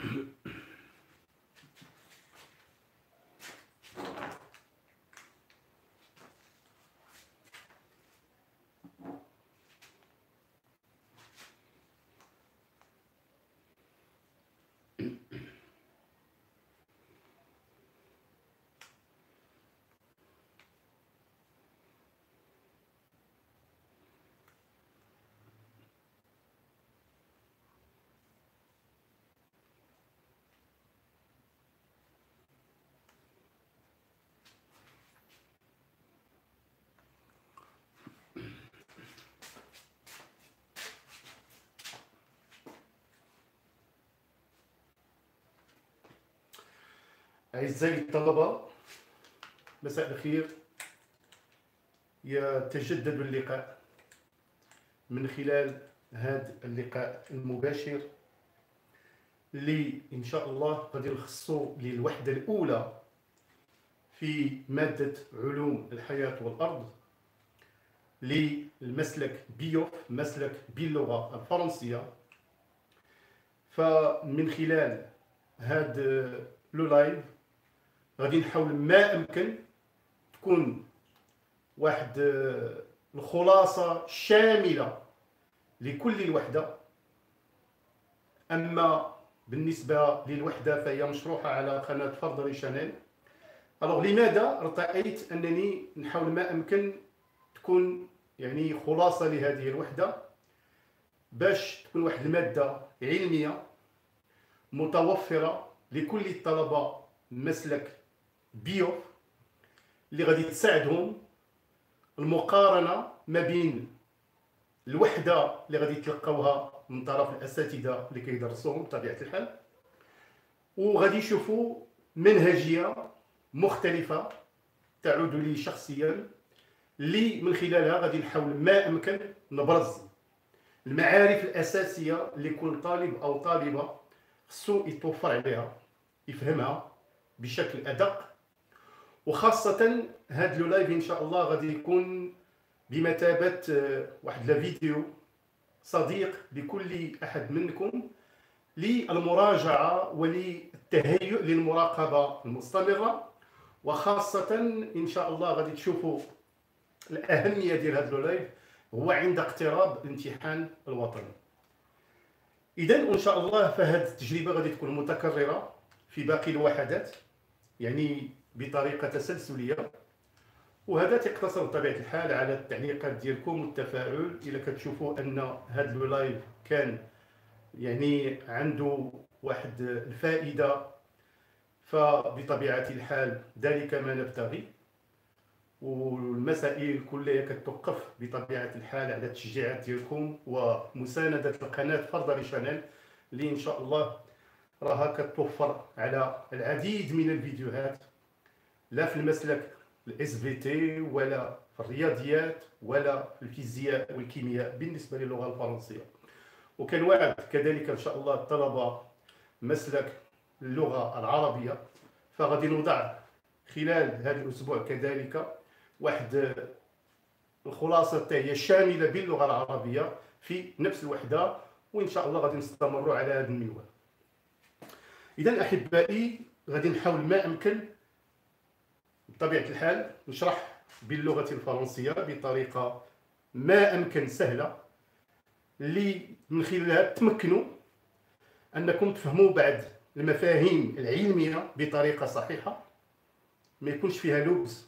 أعزائي الطلبة، مساء الخير. يتجدد اللقاء من خلال هذا اللقاء المباشر اللي إن شاء الله غادي نخصو للوحدة الأولى في مادة علوم الحياة والأرض للمسلك بيوف، مسلك باللغة الفرنسية. فمن خلال هذا لو لايف غادي نحاول ما أمكن تكون واحد الخلاصة شاملة لكل الوحدة. أما بالنسبة للوحدة فهي مشروحة على قناة فردري شانيل. ألوغ لماذا رأيت أنني نحاول ما أمكن تكون يعني خلاصة لهذه الوحدة باش تكون واحد المادة علمية متوفرة لكل الطلبة مسلك بيوف اللي غادي تساعدهم المقارنة ما بين الوحدة اللي غادي تلقاوها من طرف الأساتذة اللي كيدرسوهم بطبيعة الحال، وغادي يشوفوا منهجية مختلفة تعود لي شخصيا، اللي من خلالها غادي نحاول ما أمكن نبرز المعارف الأساسية اللي كل طالب أو طالبة خصو يتوفر عليها يفهمها بشكل أدق. وخاصة هذا لو لايف إن شاء الله غادي يكون بمثابة واحد الفيديو صديق لكل أحد منكم للمراجعة وللتهيؤ للمراقبة المستمرة. وخاصة إن شاء الله غادي تشوفوا الأهمية ديال هذا لو لايف هو عند اقتراب الامتحان الوطني. إذن إن شاء الله فهذه التجربة غادي تكون متكررة في باقي الوحدات، يعني بطريقة تسلسلية. وهذا تقتصر بطبيعة الحال على التعليقات ديالكم والتفاعل. إلا كتشوفوا أن هذا لو لايف كان يعني عنده واحد الفائدة فبطبيعة الحال ذلك ما نبتغي. والمسائل كلها كتوقف بطبيعة الحال على التشجيعات ديالكم ومساندة القناة فردري شانيل اللي إن شاء الله راها كتوفر على العديد من الفيديوهات، لا في المسلك الاس في تي ولا في الرياضيات ولا في الفيزياء والكيمياء بالنسبة للغة الفرنسية. وكنوعد كذلك إن شاء الله الطلبة مسلك اللغة العربية، فغادي نوضع خلال هذا الأسبوع كذلك واحد الخلاصة هي شاملة باللغة العربية في نفس الوحدة، وإن شاء الله غادي نستمروا على هذا المنوال. إذا أحبائي غادي نحاول ما أمكن بطبيعة الحال نشرح باللغة الفرنسية بطريقة ما أمكن سهلة، اللي من خلالها تمكنوا أنكم تفهموا بعض المفاهيم العلمية بطريقة صحيحة ما يكونش فيها لبس.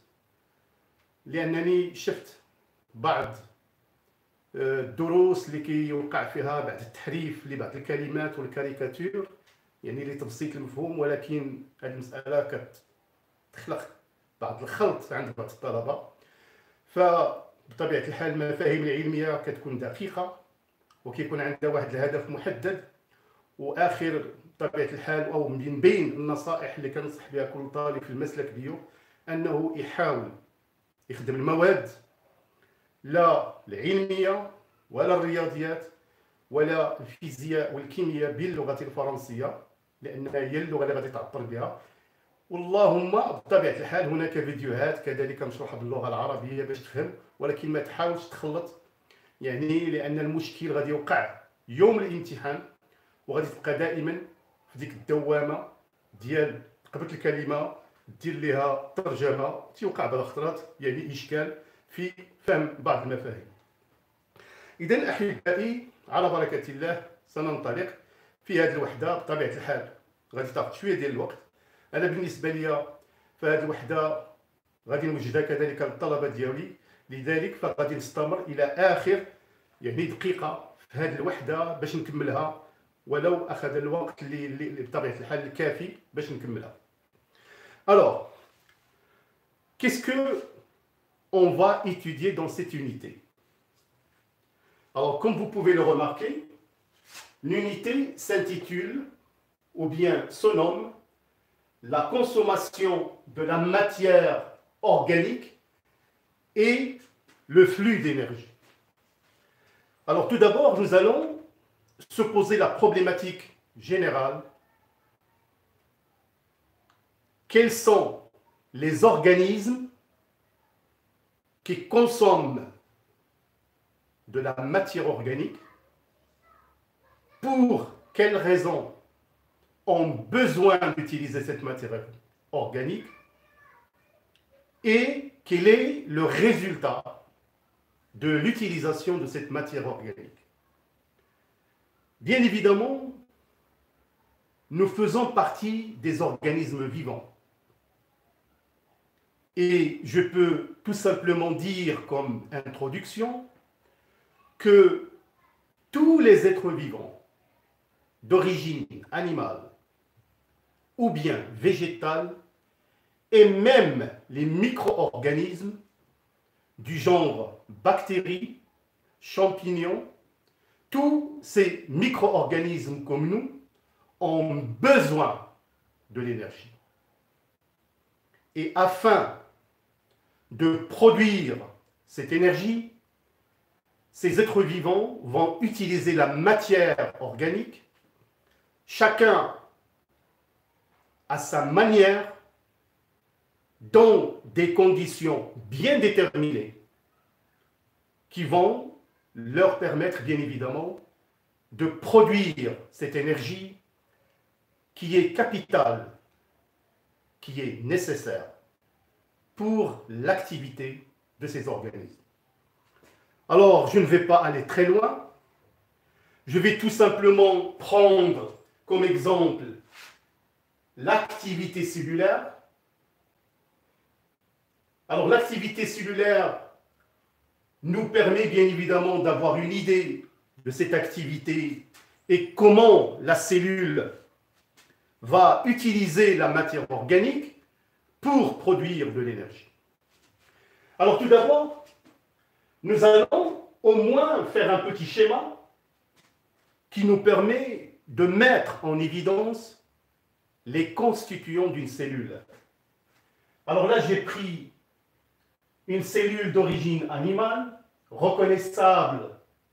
لأنني شفت بعض الدروس اللي كيوقع فيها بعض التحريف لبعض الكلمات والكاريكاتير، يعني لتبسيط المفهوم، ولكن هذه المسألة كتخلق بعض الخلط عند بعض الطلبة. فبطبيعة الحال المفاهيم العلمية كتكون دقيقة وكيكون عندها واحد الهدف محدد. وآخر بطبيعة الحال أو من بين النصائح اللي كنصح بها كل طالب في المسلك بيو أنه يحاول يخدم المواد لا العلمية ولا الرياضيات ولا الفيزياء والكيمياء باللغة الفرنسية، لأنها هي اللغة اللي غادي تعبر بها. واللهم بطبيعة الحال هناك فيديوهات كذلك مشروحة باللغة العربية باش تفهم، ولكن ما تحاولش تخلط، يعني لأن المشكل غادي يوقع يوم الامتحان وغادي تبقى دائما في ديك الدوامه ديال قبل الكلمه دير لها ترجمه تيوقع بعض الخطرات يعني اشكال في فهم بعض المفاهيم. اذا احبائي على بركه الله سننطلق في هذه الوحده. بطبيعه الحال غادي تاخذ شويه ديال الوقت. انا بالنسبه لي فهذه الوحده غادي نوجدها كذلك للطلبه ديالي، لذلك فغادي نستمر الى اخر يعني دقيقه في هذه الوحده باش نكملها، ولو اخذ الوقت اللي بطبيعه الحال الكافي باش نكملها. Alors, qu'est-ce que on va étudier dans cette unité? Alors, comme vous pouvez le remarquer, l'unité s'intitule, ou bien se nomme, la consommation de la matière organique et le flux d'énergie. Alors, tout d'abord, nous allons se poser la problématique générale. Quels sont les organismes qui consomment de la matière organique? Pour quelles raisons ont besoin d'utiliser cette matière organique? Et quel est le résultat de l'utilisation de cette matière organique? Bien évidemment, nous faisons partie des organismes vivants. Et je peux tout simplement dire comme introduction que tous les êtres vivants d'origine animale ou bien végétale, et même les micro-organismes du genre bactéries, champignons, tous ces micro-organismes comme nous ont besoin de l'énergie. Et afin de produire cette énergie, ces êtres vivants vont utiliser la matière organique, chacun à sa manière, dans des conditions bien déterminées, qui vont leur permettre bien évidemment de produire cette énergie qui est capitale, qui est nécessaire pour l'activité de ces organismes. Alors, je ne vais pas aller très loin. Je vais tout simplement prendre comme exemple l'activité cellulaire. Alors, l'activité cellulaire nous permet bien évidemment d'avoir une idée de cette activité et comment la cellule va utiliser la matière organique pour produire de l'énergie. Alors tout d'abord, nous allons au moins faire un petit schéma qui nous permet de mettre en évidence les constituants d'une cellule. Alors là, j'ai pris une cellule d'origine animale, reconnaissable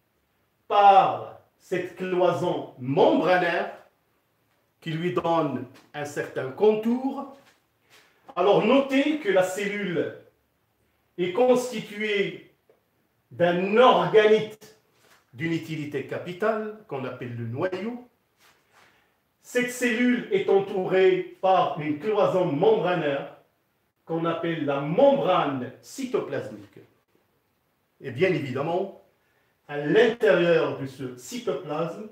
par cette cloison membranaire qui lui donne un certain contour. Alors notez que la cellule est constituée d'un organite d'une utilité capitale qu'on appelle le noyau. Cette cellule est entourée par une cloison membranaire qu'on appelle la membrane cytoplasmique. Et bien évidemment, à l'intérieur de ce cytoplasme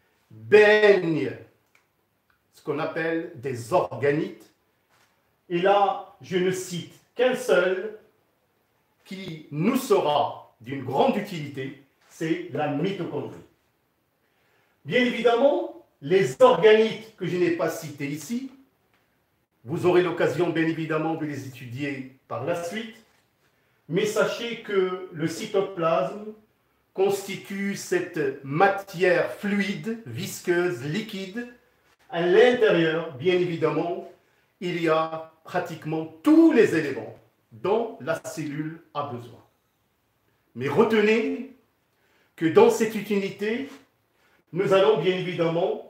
baigne ce qu'on appelle des organites. Et là, je ne cite qu'un seul qui nous sera d'une grande utilité, c'est la mitochondrie. Bien évidemment, les organites que je n'ai pas cités ici, vous aurez l'occasion bien évidemment de les étudier par la suite, mais sachez que le cytoplasme constitue cette matière fluide, visqueuse, liquide. À l'intérieur, bien évidemment, il y a pratiquement tous les éléments dont la cellule a besoin. Mais retenez que dans cette unité, nous allons bien évidemment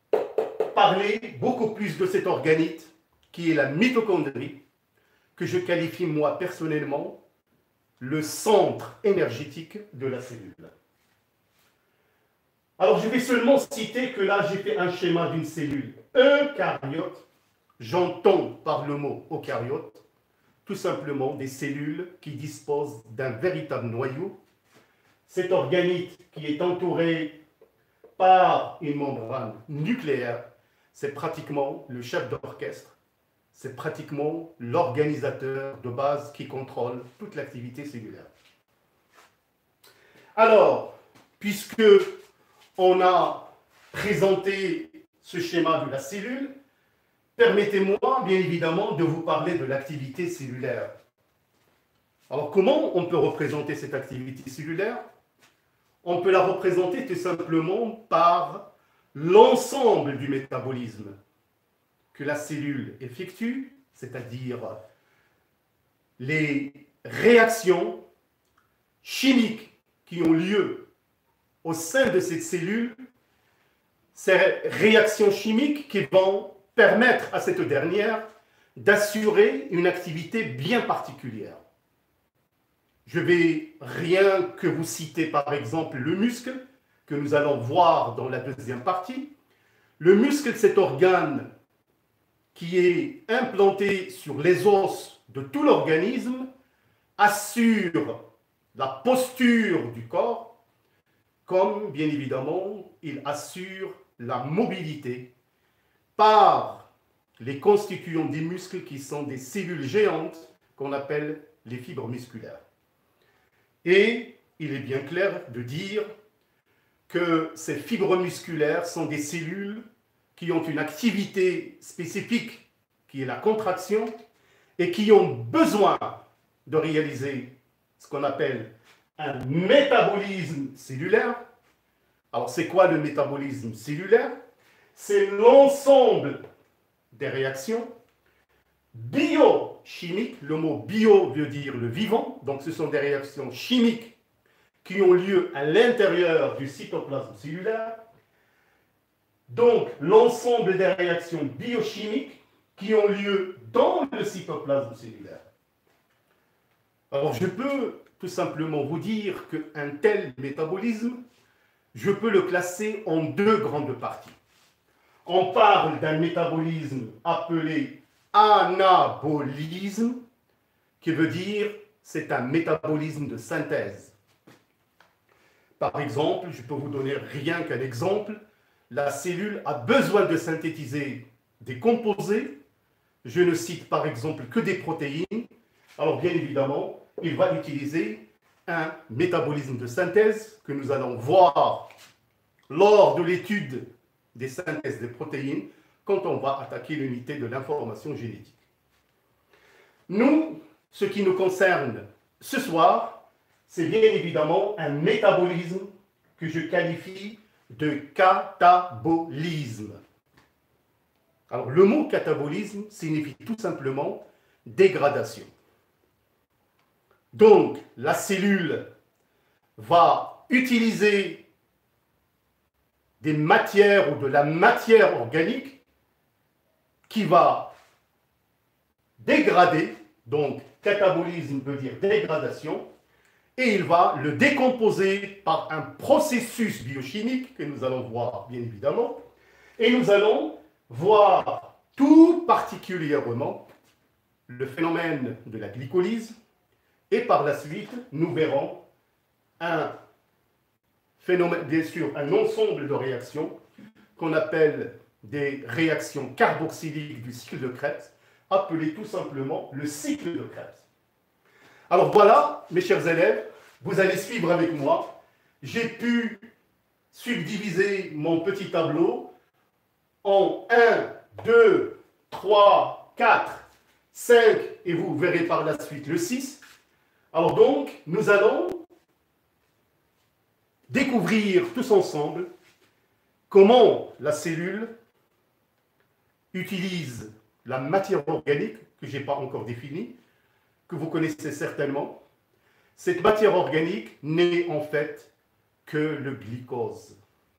parler beaucoup plus de cet organite qui est la mitochondrie, que je qualifie moi personnellement le centre énergétique de la cellule. Alors je vais seulement citer que là j'ai fait un schéma d'une cellule. eucaryotes, j'entends par le mot eucaryote tout simplement des cellules qui disposent d'un véritable noyau. Cet organite qui est entouré par une membrane nucléaire, c'est pratiquement le chef d'orchestre, c'est pratiquement l'organisateur de base qui contrôle toute l'activité cellulaire. Alors, puisque on a présenté ce schéma de la cellule, permettez-moi bien évidemment de vous parler de l'activité cellulaire. Alors comment on peut représenter cette activité cellulaire? On peut la représenter tout simplement par l'ensemble du métabolisme que la cellule effectue, c'est-à-dire les réactions chimiques qui ont lieu au sein de cette cellule, ces réactions chimiques qui vont permettre à cette dernière d'assurer une activité bien particulière. Je vais rien que vous citer par exemple le muscle, que nous allons voir dans la deuxième partie. Le muscle, cet organe qui est implanté sur les os de tout l'organisme, assure la posture du corps, comme bien évidemment il assure la mobilité par les constituants des muscles qui sont des cellules géantes qu'on appelle les fibres musculaires. Et il est bien clair de dire que ces fibres musculaires sont des cellules qui ont une activité spécifique qui est la contraction et qui ont besoin de réaliser ce qu'on appelle un métabolisme cellulaire. Alors c'est quoi le métabolisme cellulaire? C'est l'ensemble des réactions biochimiques. Le mot bio veut dire le vivant, donc ce sont des réactions chimiques qui ont lieu à l'intérieur du cytoplasme cellulaire. Donc l'ensemble des réactions biochimiques qui ont lieu dans le cytoplasme cellulaire. Alors je peux tout simplement vous dire qu'un tel métabolisme, je peux le classer en deux grandes parties. On parle d'un métabolisme appelé anabolisme, qui veut dire c'est un métabolisme de synthèse. Par exemple, je peux vous donner rien qu'un exemple, la cellule a besoin de synthétiser des composés, je ne cite par exemple que des protéines, alors bien évidemment, il va utiliser un métabolisme de synthèse que nous allons voir lors de l'étude des synthèses des protéines quand on va attaquer l'unité de l'information génétique. Nous, ce qui nous concerne ce soir, c'est bien évidemment un métabolisme que je qualifie de catabolisme. Alors le mot catabolisme signifie tout simplement dégradation. Donc la cellule va utiliser des matières ou de la matière organique qui va dégrader, donc catabolisme veut dire dégradation, et il va le décomposer par un processus biochimique que nous allons voir bien évidemment, et nous allons voir tout particulièrement le phénomène de la glycolyse, et par la suite nous verrons un phénomène, bien sûr, un ensemble de réactions qu'on appelle des réactions carboxyliques du cycle de Krebs, appelé tout simplement le cycle de Krebs. Alors voilà, mes chers élèves, vous allez suivre avec moi. J'ai pu subdiviser mon petit tableau en 1, 2, 3, 4, 5, et vous verrez par la suite le 6. Alors donc, nous allons découvrir tous ensemble comment la cellule utilise la matière organique, que je n'ai pas encore définie, que vous connaissez certainement. Cette matière organique n'est en fait que le glycose.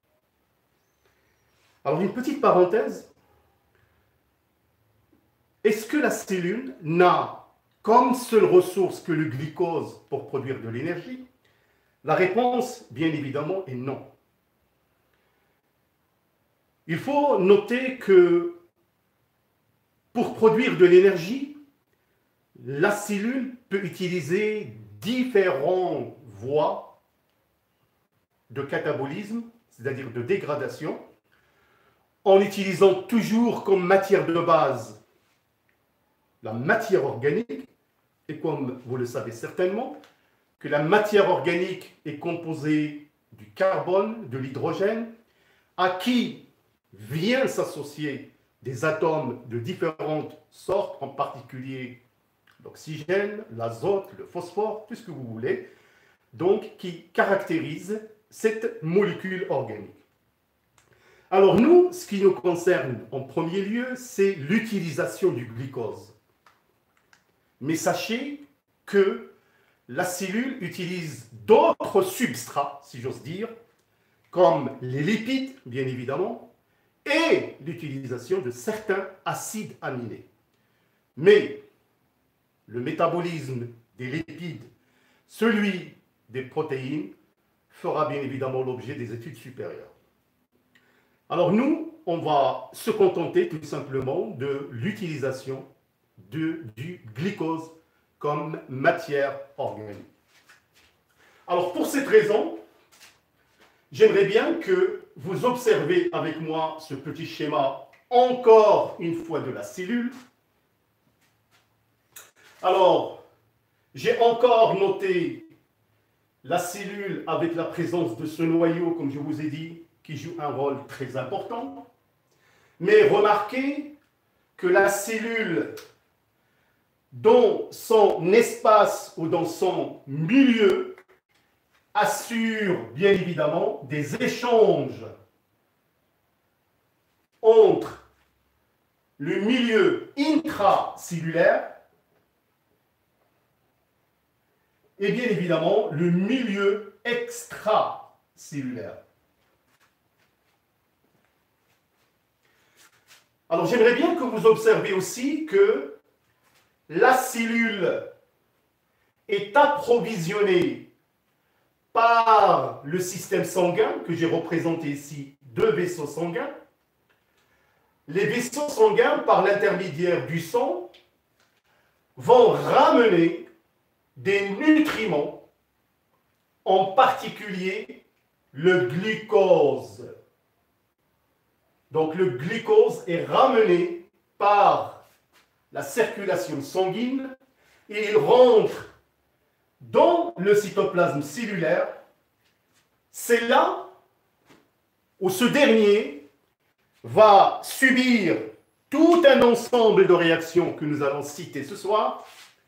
Alors une petite parenthèse, est-ce que la cellule n'a comme seule ressource que le glycose pour produire de l'énergie? La réponse, bien évidemment, est non. Il faut noter que pour produire de l'énergie, la cellule peut utiliser différentes voies de catabolisme, c'est-à-dire de dégradation, en utilisant toujours comme matière de base la matière organique, et comme vous le savez certainement, que la matière organique est composée du carbone, de l'hydrogène, à qui vient s'associer des atomes de différentes sortes, en particulier l'oxygène, l'azote, le phosphore, tout ce que vous voulez, donc qui caractérise cette molécule organique. Alors nous, ce qui nous concerne en premier lieu, c'est l'utilisation du glucose. Mais sachez que la cellule utilise d'autres substrats, si j'ose dire, comme les lipides, bien évidemment, et l'utilisation de certains acides aminés. Mais le métabolisme des lipides, celui des protéines, fera bien évidemment l'objet des études supérieures. Alors nous, on va se contenter tout simplement de l'utilisation du glucose comme matière organique. Alors pour cette raison, j'aimerais bien que vous observez avec moi ce petit schéma encore une fois de la cellule. Alors, j'ai encore noté la cellule avec la présence de ce noyau, comme je vous ai dit, qui joue un rôle très important. Mais remarquez que la cellule, dans son espace ou dans son milieu, assure bien évidemment des échanges entre le milieu intracellulaire et bien évidemment le milieu extracellulaire. Alors j'aimerais bien que vous observiez aussi que la cellule est approvisionnée par le système sanguin, que j'ai représenté ici, deux vaisseaux sanguins. Les vaisseaux sanguins, par l'intermédiaire du sang, vont ramener des nutriments, en particulier le glucose. Donc le glucose est ramené par la circulation sanguine et il rentre dans le cytoplasme cellulaire. C'est là où ce dernier va subir tout un ensemble de réactions que nous allons citer ce soir,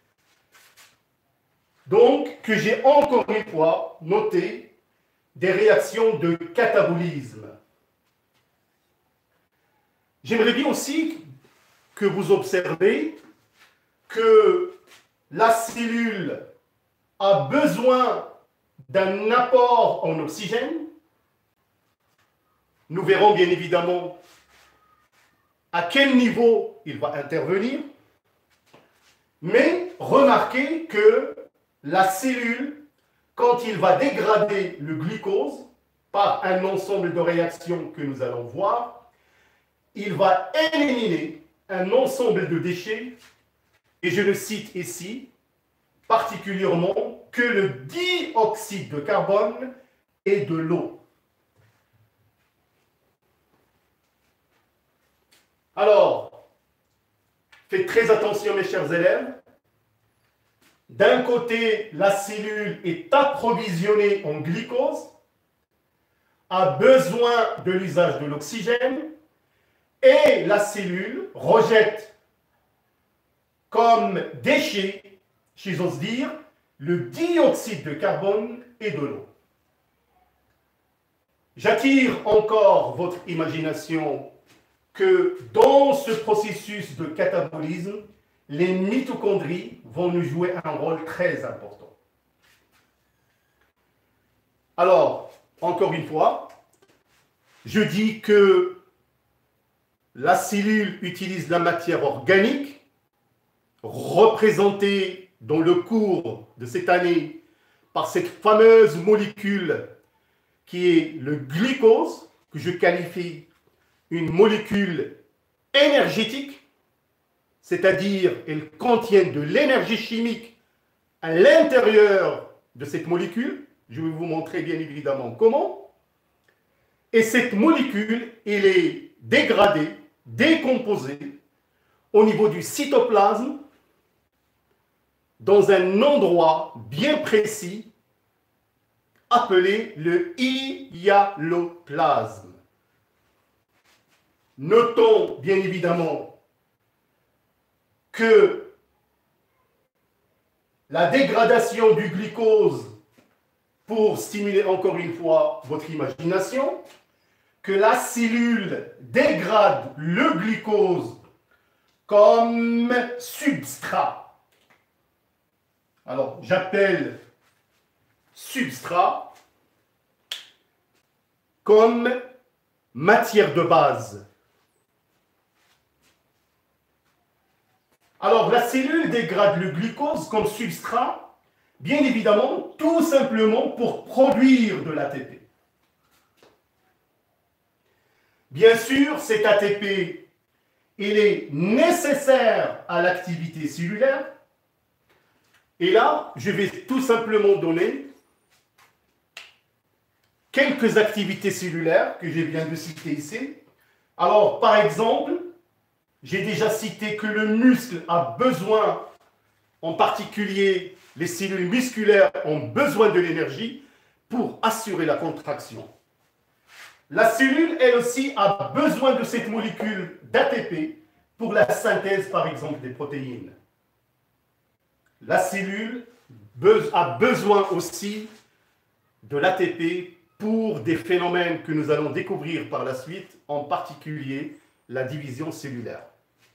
donc que j'ai encore une fois noté des réactions de catabolisme. J'aimerais bien aussi que vous observez que la cellule a besoin d'un apport en oxygène. Nous verrons bien évidemment à quel niveau il va intervenir. Mais remarquez que la cellule, quand il va dégrader le glucose par un ensemble de réactions que nous allons voir, il va éliminer un ensemble de déchets, et je le cite ici, particulièrement que le dioxyde de carbone et de l'eau. Alors, faites très attention mes chers élèves. D'un côté, la cellule est approvisionnée en glucose, a besoin de l'usage de l'oxygène, et la cellule rejette comme déchet, si j'ose dire, le dioxyde de carbone et de l'eau. J'attire encore votre imagination que dans ce processus de catabolisme, les mitochondries vont nous jouer un rôle très important. Alors, encore une fois, je dis que la cellule utilise la matière organique, représentée dans le cours de cette année par cette fameuse molécule qui est le glucose, que je qualifie une molécule énergétique, c'est-à-dire elle contient de l'énergie chimique à l'intérieur de cette molécule. Je vais vous montrer bien évidemment comment. Et cette molécule, elle est dégradée, décomposée au niveau du cytoplasme dans un endroit bien précis appelé le hyaloplasme. Notons bien évidemment que la dégradation du glucose, pour stimuler encore une fois votre imagination, que la cellule dégrade le glucose comme substrat. Alors, j'appelle substrat comme matière de base. Alors, la cellule dégrade le glucose comme substrat, bien évidemment, tout simplement pour produire de l'ATP. Bien sûr, cet ATP, il est nécessaire à l'activité cellulaire. Et là, je vais tout simplement donner quelques activités cellulaires que je viens de citer ici. Alors, par exemple, j'ai déjà cité que le muscle a besoin, en particulier les cellules musculaires ont besoin de l'énergie pour assurer la contraction. La cellule, elle aussi, a besoin de cette molécule d'ATP pour la synthèse, par exemple, des protéines. La cellule a besoin aussi de l'ATP pour des phénomènes que nous allons découvrir par la suite, en particulier la division cellulaire.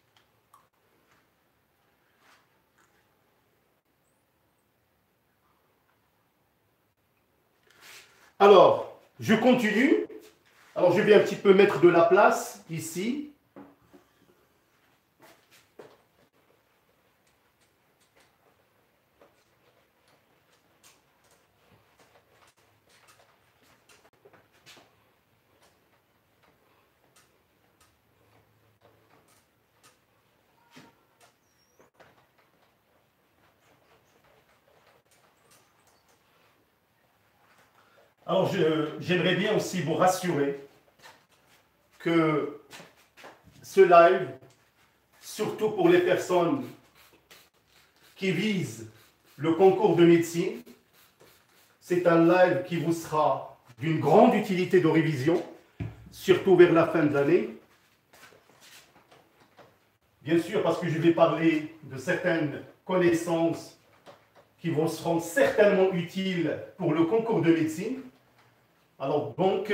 Alors, je continue. Alors, je vais un petit peu mettre de la place ici. Alors, j'aimerais bien aussi vous rassurer que ce live, surtout pour les personnes qui visent le concours de médecine, c'est un live qui vous sera d'une grande utilité de révision, surtout vers la fin de l'année. Bien sûr, parce que je vais parler de certaines connaissances qui vous seront certainement utiles pour le concours de médecine. Alors donc,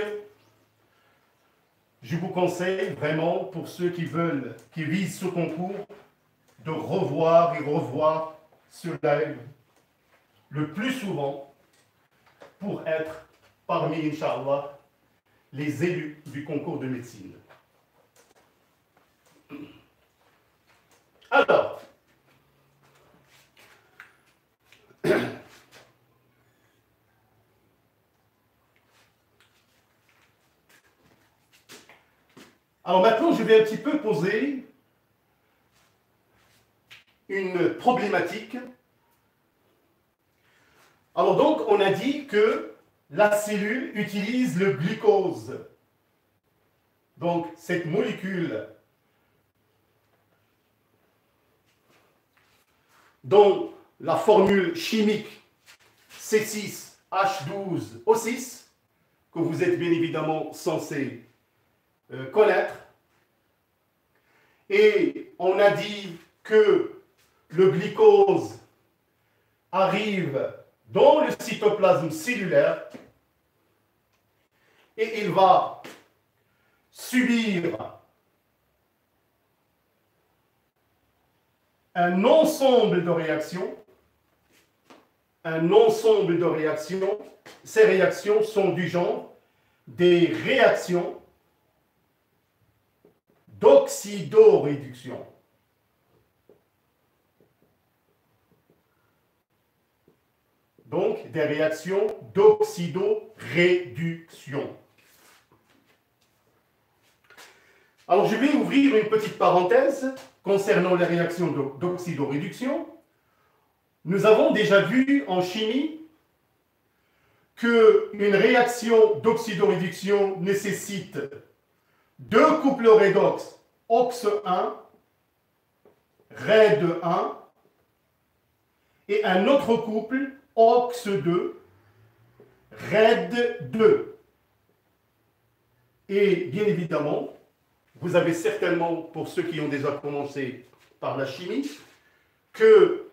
je vous conseille vraiment, pour ceux qui visent ce concours, de revoir et revoir ce live le plus souvent pour être parmi, Inch'Allah, les élus du concours de médecine. Alors maintenant, je vais un petit peu poser une problématique. Alors donc, on a dit que la cellule utilise le glucose. Donc, cette molécule dont la formule chimique C6H12O6, que vous êtes bien évidemment censé connaître. Et on a dit que le glucose arrive dans le cytoplasme cellulaire et il va subir un ensemble de réactions. Ces réactions sont du genre des réactions d'oxydoréduction. Donc, des réactions d'oxydoréduction. Alors, je vais ouvrir une petite parenthèse concernant les réactions d'oxydoréduction. Nous avons déjà vu en chimie qu'une réaction d'oxydoréduction nécessite deux couples redox OX 1, RAID 1, et un autre couple OX 2, RAID 2. Et bien évidemment, vous avez certainement, pour ceux qui ont déjà commencé par la chimie, que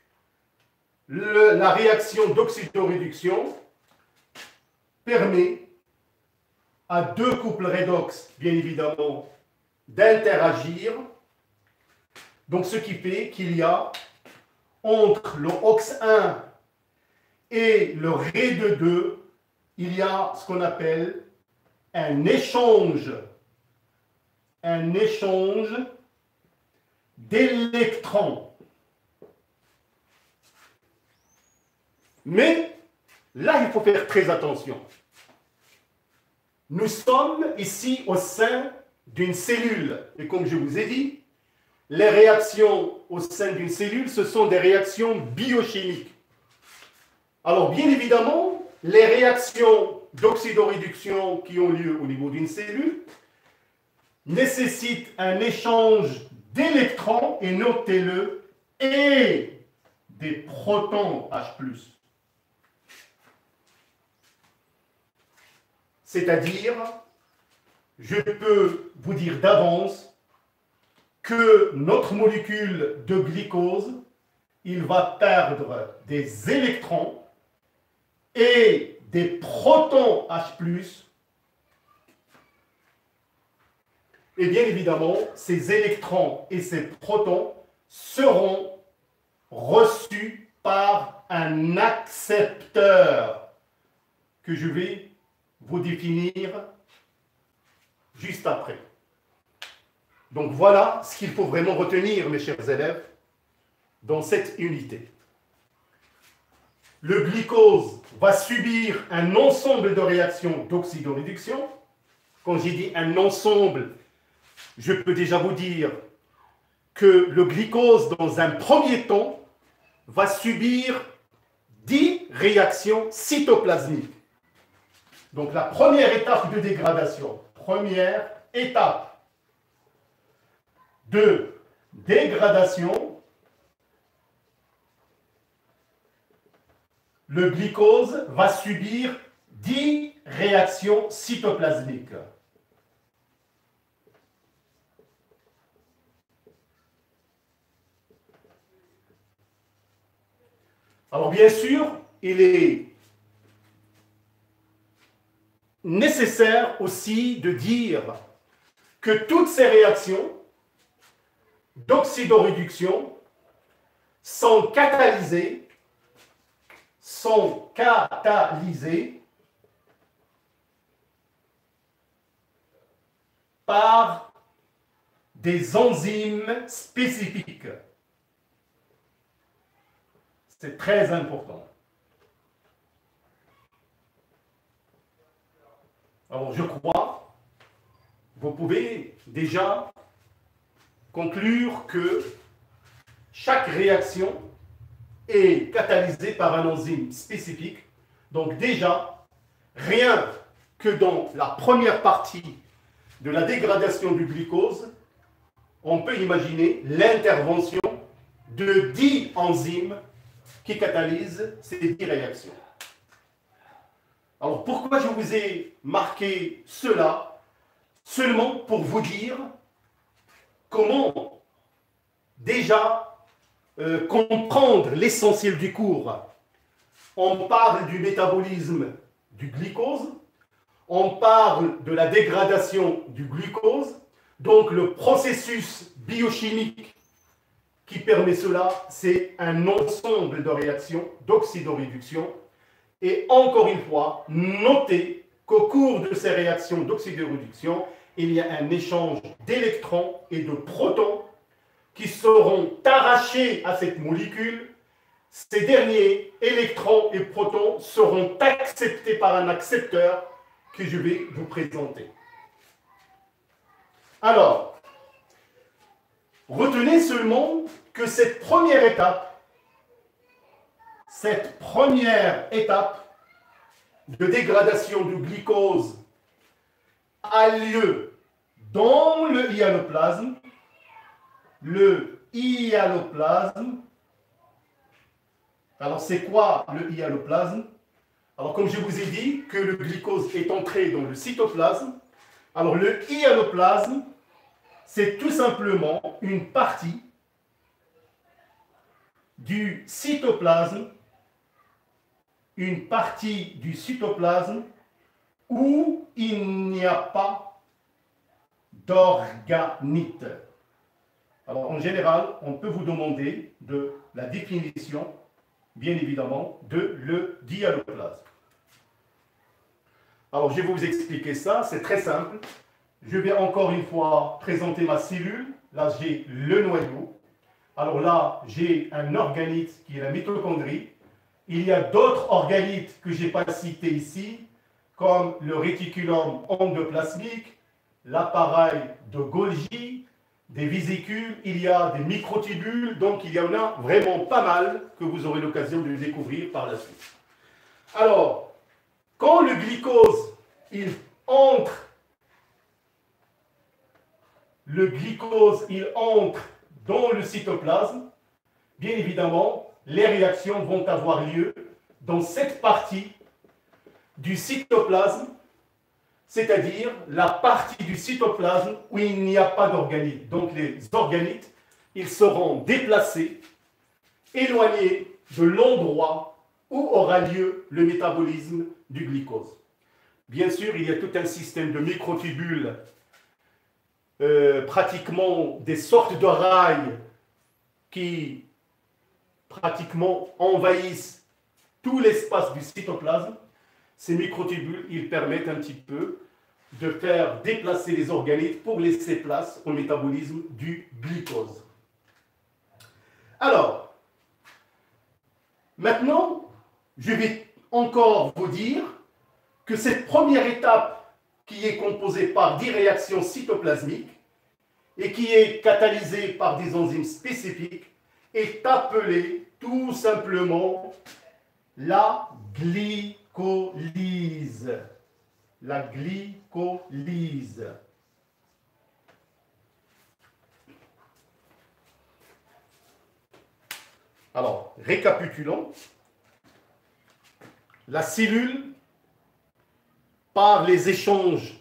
la réaction d'oxydoréduction permet à deux couples redox, bien évidemment, d'interagir. Donc, ce qui fait qu'il y a entre le OX1 et le RAID 2, il y a ce qu'on appelle un échange d'électrons. Mais là, il faut faire très attention. Nous sommes ici au sein d'une cellule. Et comme je vous ai dit, les réactions au sein d'une cellule, ce sont des réactions biochimiques. Alors, bien évidemment, les réactions d'oxydoréduction qui ont lieu au niveau d'une cellule nécessitent un échange d'électrons, et notez-le, et des protons H+. C'est-à-dire, je peux vous dire d'avance que notre molécule de glucose, il va perdre des électrons et des protons H+. Et bien évidemment, ces électrons et ces protons seront reçus par un accepteur que je vais vous définir juste après. Donc voilà ce qu'il faut vraiment retenir, mes chers élèves, dans cette unité. Le glucose va subir un ensemble de réactions d'oxydoréduction. Quand j'ai dit un ensemble, je peux déjà vous dire que le glucose, dans un premier temps, va subir 10 réactions cytoplasmiques. Donc la première étape de dégradation, première étape de dégradation, le glucose va subir 10 réactions cytoplasmiques. Alors bien sûr, il est nécessaire aussi de dire que toutes ces réactions d'oxydoréduction sont catalysées par des enzymes spécifiques. C'est très important. Alors, je crois, vous pouvez déjà conclure que chaque réaction est catalysée par un enzyme spécifique. Donc déjà, rien que dans la première partie de la dégradation du glucose, on peut imaginer l'intervention de 10 enzymes qui catalysent ces 10 réactions. Alors pourquoi je vous ai marqué cela? Seulement pour vous dire comment déjà comprendre l'essentiel du cours. On parle du métabolisme du glucose, on parle de la dégradation du glucose, donc le processus biochimique qui permet cela, c'est un ensemble de réactions d'oxydoréduction. Et encore une fois, notez qu'au cours de ces réactions d'oxydoréduction, il y a un échange d'électrons et de protons qui seront arrachés à cette molécule. Ces derniers électrons et protons seront acceptés par un accepteur que je vais vous présenter. Alors, retenez seulement que cette première étape de dégradation du glucose a lieu dans le hyaloplasme. Le hyaloplasme. Alors, c'est quoi le hyaloplasme? Alors, comme je vous ai dit que le glucose est entré dans le cytoplasme, alors le hyaloplasme, c'est tout simplement une partie du cytoplasme, où il n'y a pas d'organite. Alors, en général, on peut vous demander de la définition, bien évidemment, de le hyaloplasme. Alors, je vais vous expliquer ça, c'est très simple. Je vais encore une fois présenter ma cellule. Là, j'ai le noyau. Alors là, j'ai un organite qui est la mitochondrie. Il y a d'autres organites que je n'ai pas cités ici, comme le réticulum endoplasmique, l'appareil de Golgi, des vésicules, il y a des microtubules, donc il y en a vraiment pas mal que vous aurez l'occasion de découvrir par la suite. Alors, quand le glucose, il entre dans le cytoplasme, bien évidemment, les réactions vont avoir lieu dans cette partie du cytoplasme, c'est-à-dire la partie du cytoplasme où il n'y a pas d'organites. Donc les organites, ils seront déplacés, éloignés de l'endroit où aura lieu le métabolisme du glucose. Bien sûr, il y a tout un système de microtubules, pratiquement des sortes de rails qui pratiquement envahissent tout l'espace du cytoplasme. Ces microtubules, ils permettent un petit peu de faire déplacer les organites pour laisser place au métabolisme du glucose. Alors, maintenant, je vais encore vous dire que cette première étape qui est composée par 10 réactions cytoplasmiques et qui est catalysée par des enzymes spécifiques est appelée tout simplement la glycolyse. La glycolyse. Alors, récapitulons. La cellule, par les échanges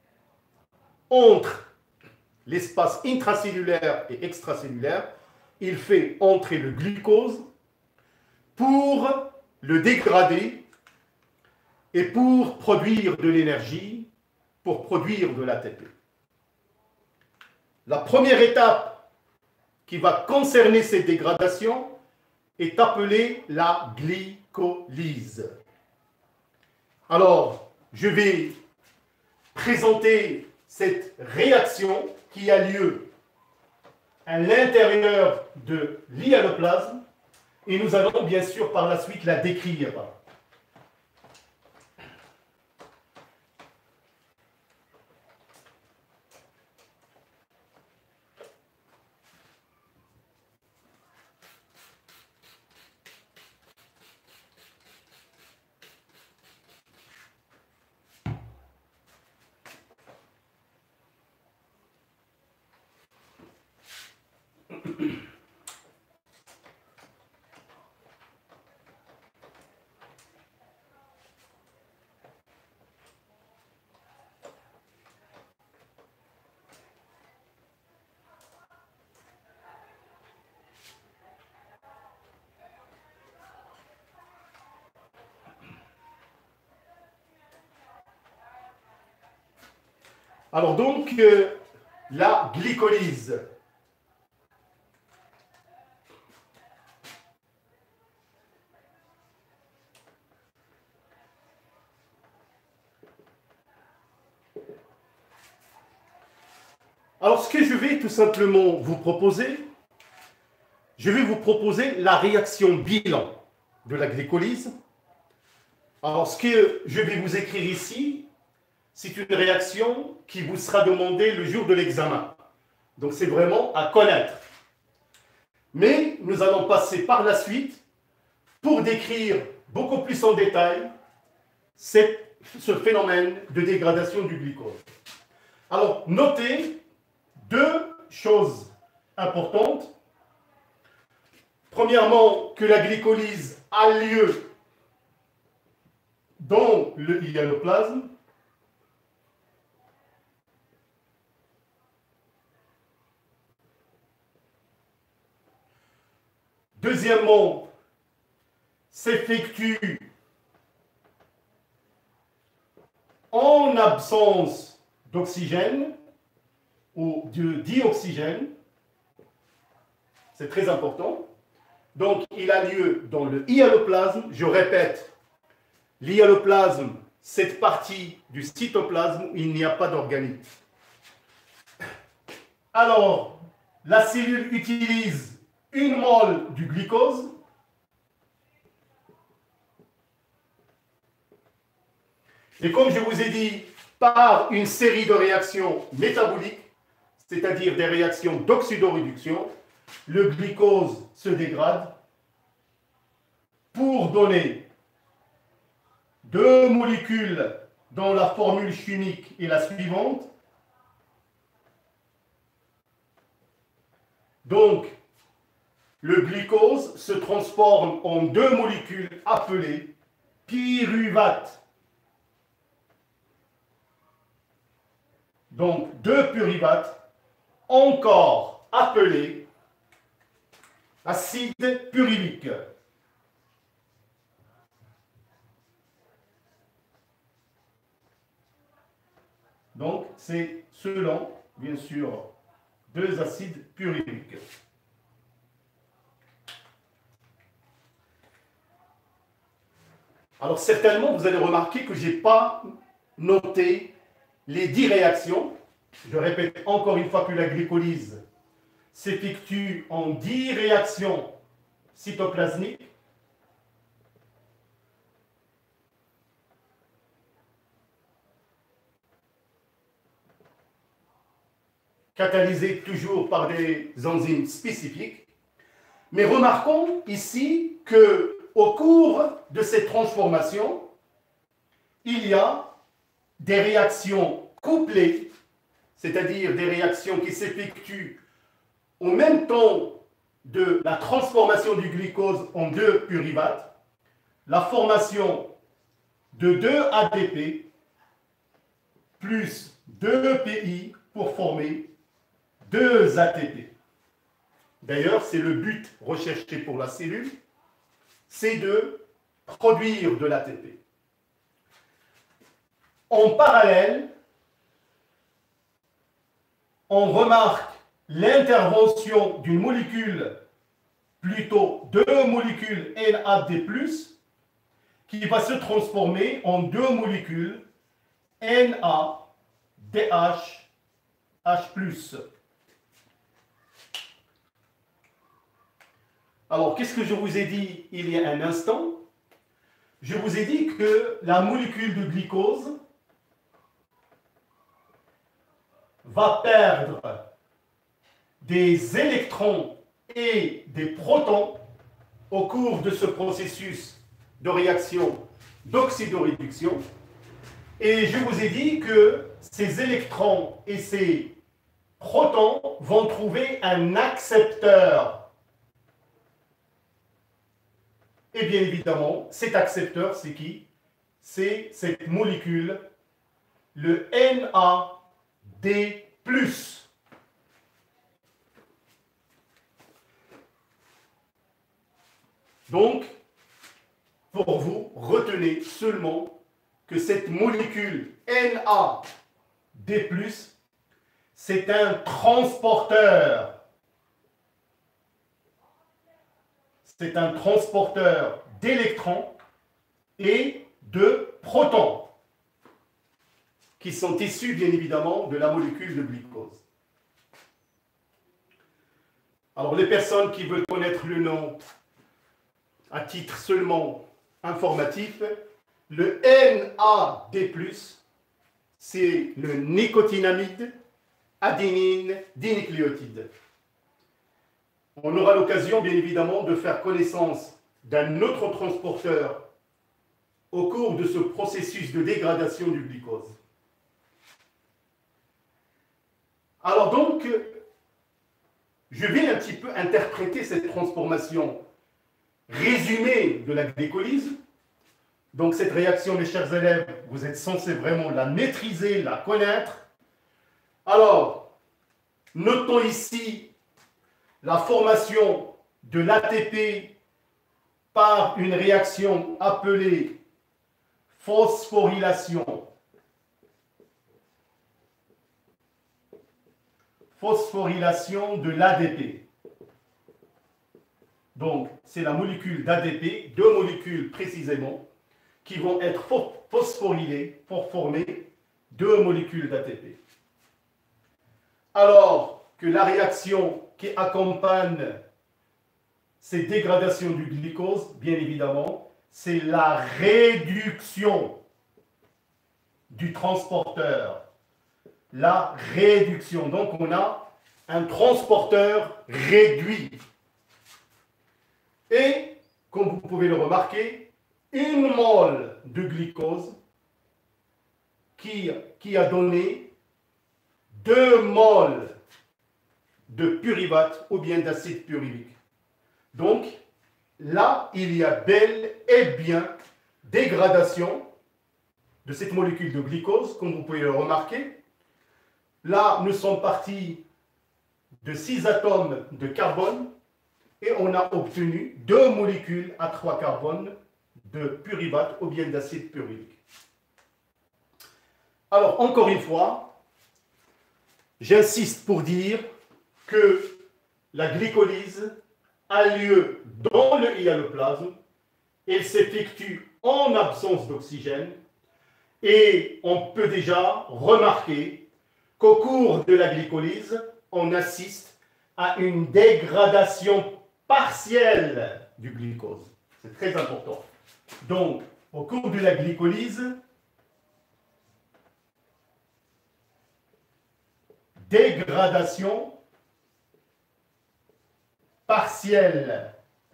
entre l'espace intracellulaire et extracellulaire, il fait entrer le glucose pour le dégrader et pour produire de l'énergie, pour produire de l'ATP. La première étape qui va concerner cette dégradation est appelée la glycolyse. Alors, je vais présenter cette réaction qui a lieu à l'intérieur de l'hyaloplasme et nous allons bien sûr par la suite la décrire. Alors donc, la glycolyse. Alors ce que je vais tout simplement vous proposer, je vais vous proposer la réaction bilan de la glycolyse. Alors ce que je vais vous écrire ici, c'est une réaction qui vous sera demandée le jour de l'examen. Donc c'est vraiment à connaître. Mais nous allons passer par la suite pour décrire beaucoup plus en détail ce phénomène de dégradation du glycose. Alors, notez deux choses importantes. Premièrement, que la glycolyse a lieu dans le hyaloplasme. Deuxièmement, s'effectue en absence d'oxygène ou de dioxygène. C'est très important. Donc, il a lieu dans le hyaloplasme. Je répète, l'hyaloplasme, cette partie du cytoplasme où il n'y a pas d'organique. Alors, la cellule utilise une mole du glucose et comme je vous ai dit, par une série de réactions métaboliques, c'est-à-dire des réactions d'oxydoréduction, le glucose se dégrade pour donner deux molécules dont la formule chimique est la suivante. Donc, le glucose se transforme en deux molécules appelées pyruvate. Donc, deux pyruvates, encore appelés acide pyruvique. Donc, c'est selon, bien sûr, deux acides pyruviques. Alors, certainement, vous allez remarquer que je n'ai pas noté les 10 réactions. Je répète encore une fois que la glycolyse s'effectue en 10 réactions cytoplasmiques. Catalysées toujours par des enzymes spécifiques. Mais remarquons ici qu'au cours de cette transformation, il y a des réactions couplées, c'est-à-dire des réactions qui s'effectuent au même temps de la transformation du glucose en deux pyruvates, la formation de 2 ADP plus 2 PI pour former 2 ATP. D'ailleurs, c'est le but recherché pour la cellule, c'est de produire de l'ATP. En parallèle, on remarque l'intervention d'une molécule, plutôt deux molécules NAD+, qui va se transformer en deux molécules NADH+. Alors, qu'est-ce que je vous ai dit il y a un instant? Je vous ai dit que la molécule de glucose va perdre des électrons et des protons au cours de ce processus de réaction d'oxydoréduction. Et je vous ai dit que ces électrons et ces protons vont trouver un accepteur. Et bien évidemment, cet accepteur, c'est qui? C'est cette molécule, le NAD+. Donc, pour vous, retenez seulement que cette molécule NAD+, c'est un transporteur. C'est un transporteur d'électrons et de protons qui sont issus, bien évidemment, de la molécule de glucose. Alors, les personnes qui veulent connaître le nom à titre seulement informatif, le NAD+, c'est le nicotinamide adénine dinucléotide. On aura l'occasion, bien évidemment, de faire connaissance d'un autre transporteur au cours de ce processus de dégradation du glucose. Alors donc, je vais un petit peu interpréter cette transformation résumée de la glycolyse. Donc cette réaction, mes chers élèves, vous êtes censés vraiment la maîtriser, la connaître. Alors, notons ici la formation de l'ATP par une réaction appelée phosphorylation. Phosphorylation de l'ADP. Donc, c'est la molécule d'ADP, deux molécules précisément, qui vont être phosphorylées pour former deux molécules d'ATP. Alors que la réaction qui accompagne ces dégradations du glucose, bien évidemment, c'est la réduction du transporteur. La réduction. Donc, on a un transporteur réduit. Et, comme vous pouvez le remarquer, une mole de glucose qui a donné 2 moles de pyruvate ou bien d'acide pyruvique. Donc, là, il y a bel et bien dégradation de cette molécule de glucose, comme vous pouvez le remarquer. Là, nous sommes partis de 6 atomes de carbone et on a obtenu 2 molécules à 3 carbones de pyruvate ou bien d'acide pyruvique. Alors, encore une fois, j'insiste pour dire que la glycolyse a lieu dans le hyaloplasme, elle s'effectue en absence d'oxygène et on peut déjà remarquer qu'au cours de la glycolyse, on assiste à une dégradation partielle du glucose. C'est très important. Donc, au cours de la glycolyse, dégradation partielle.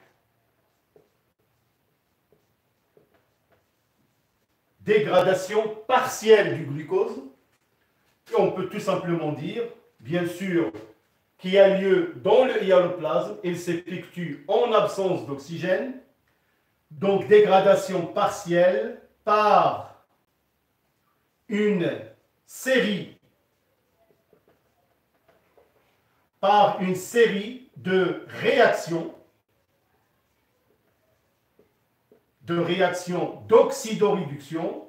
Dégradation partielle du glucose. Et on peut tout simplement dire, bien sûr, qui a lieu dans le hyaloplasme, il s'effectue en absence d'oxygène, donc dégradation partielle par une série de réactions d'oxydoréduction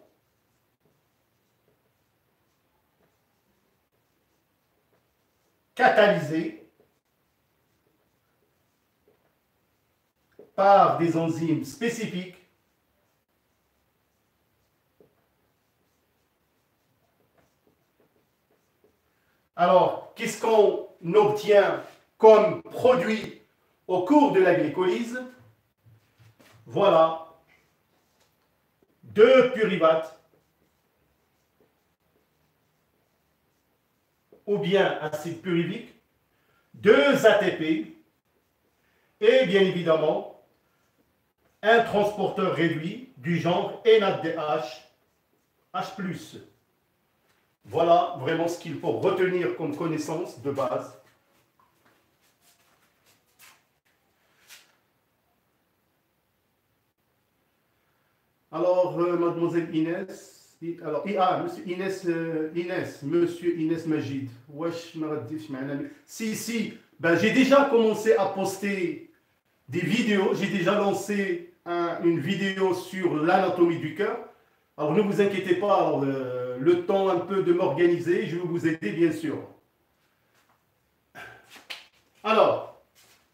catalysées par des enzymes spécifiques Alors, qu'est-ce qu'on obtient comme produit au cours de la glycolyse? Voilà, 2 pyruvates ou bien acide pyruvique, 2 ATP et bien évidemment un transporteur réduit du genre NADH, H+. Voilà vraiment ce qu'il faut retenir comme connaissance de base. Alors, mademoiselle Inès, alors, monsieur Inès Majid, si, ben, j'ai déjà commencé à poster des vidéos, j'ai déjà lancé une vidéo sur l'anatomie du cœur. Alors, ne vous inquiétez pas, alors, le temps un peu de m'organiser, je vais vous aider, bien sûr. Alors,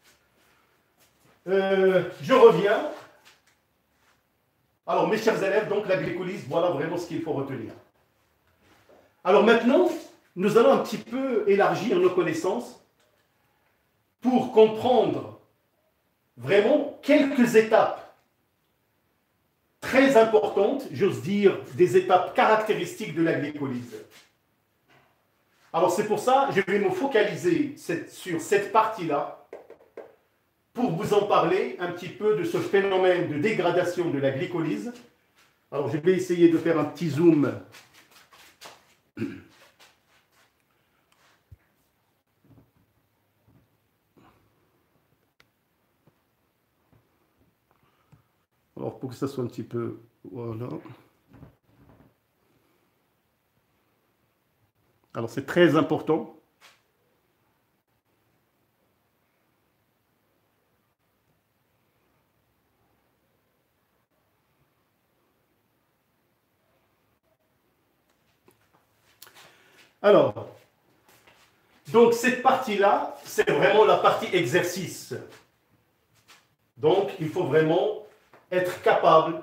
je reviens. Alors, mes chers élèves, donc la glycolyse, voilà vraiment ce qu'il faut retenir. Alors maintenant, nous allons un petit peu élargir nos connaissances pour comprendre vraiment quelques étapes très importantes, j'ose dire, des étapes caractéristiques de la glycolyse. Alors c'est pour ça que je vais me focaliser sur cette partie-là pour vous en parler un petit peu de ce phénomène de dégradation de la glycolyse. Alors je vais essayer de faire un petit zoom. Alors pour que ça soit un petit peu... Voilà. Alors c'est très important. Alors, donc cette partie-là, c'est vraiment la partie exercice. Donc, il faut vraiment être capable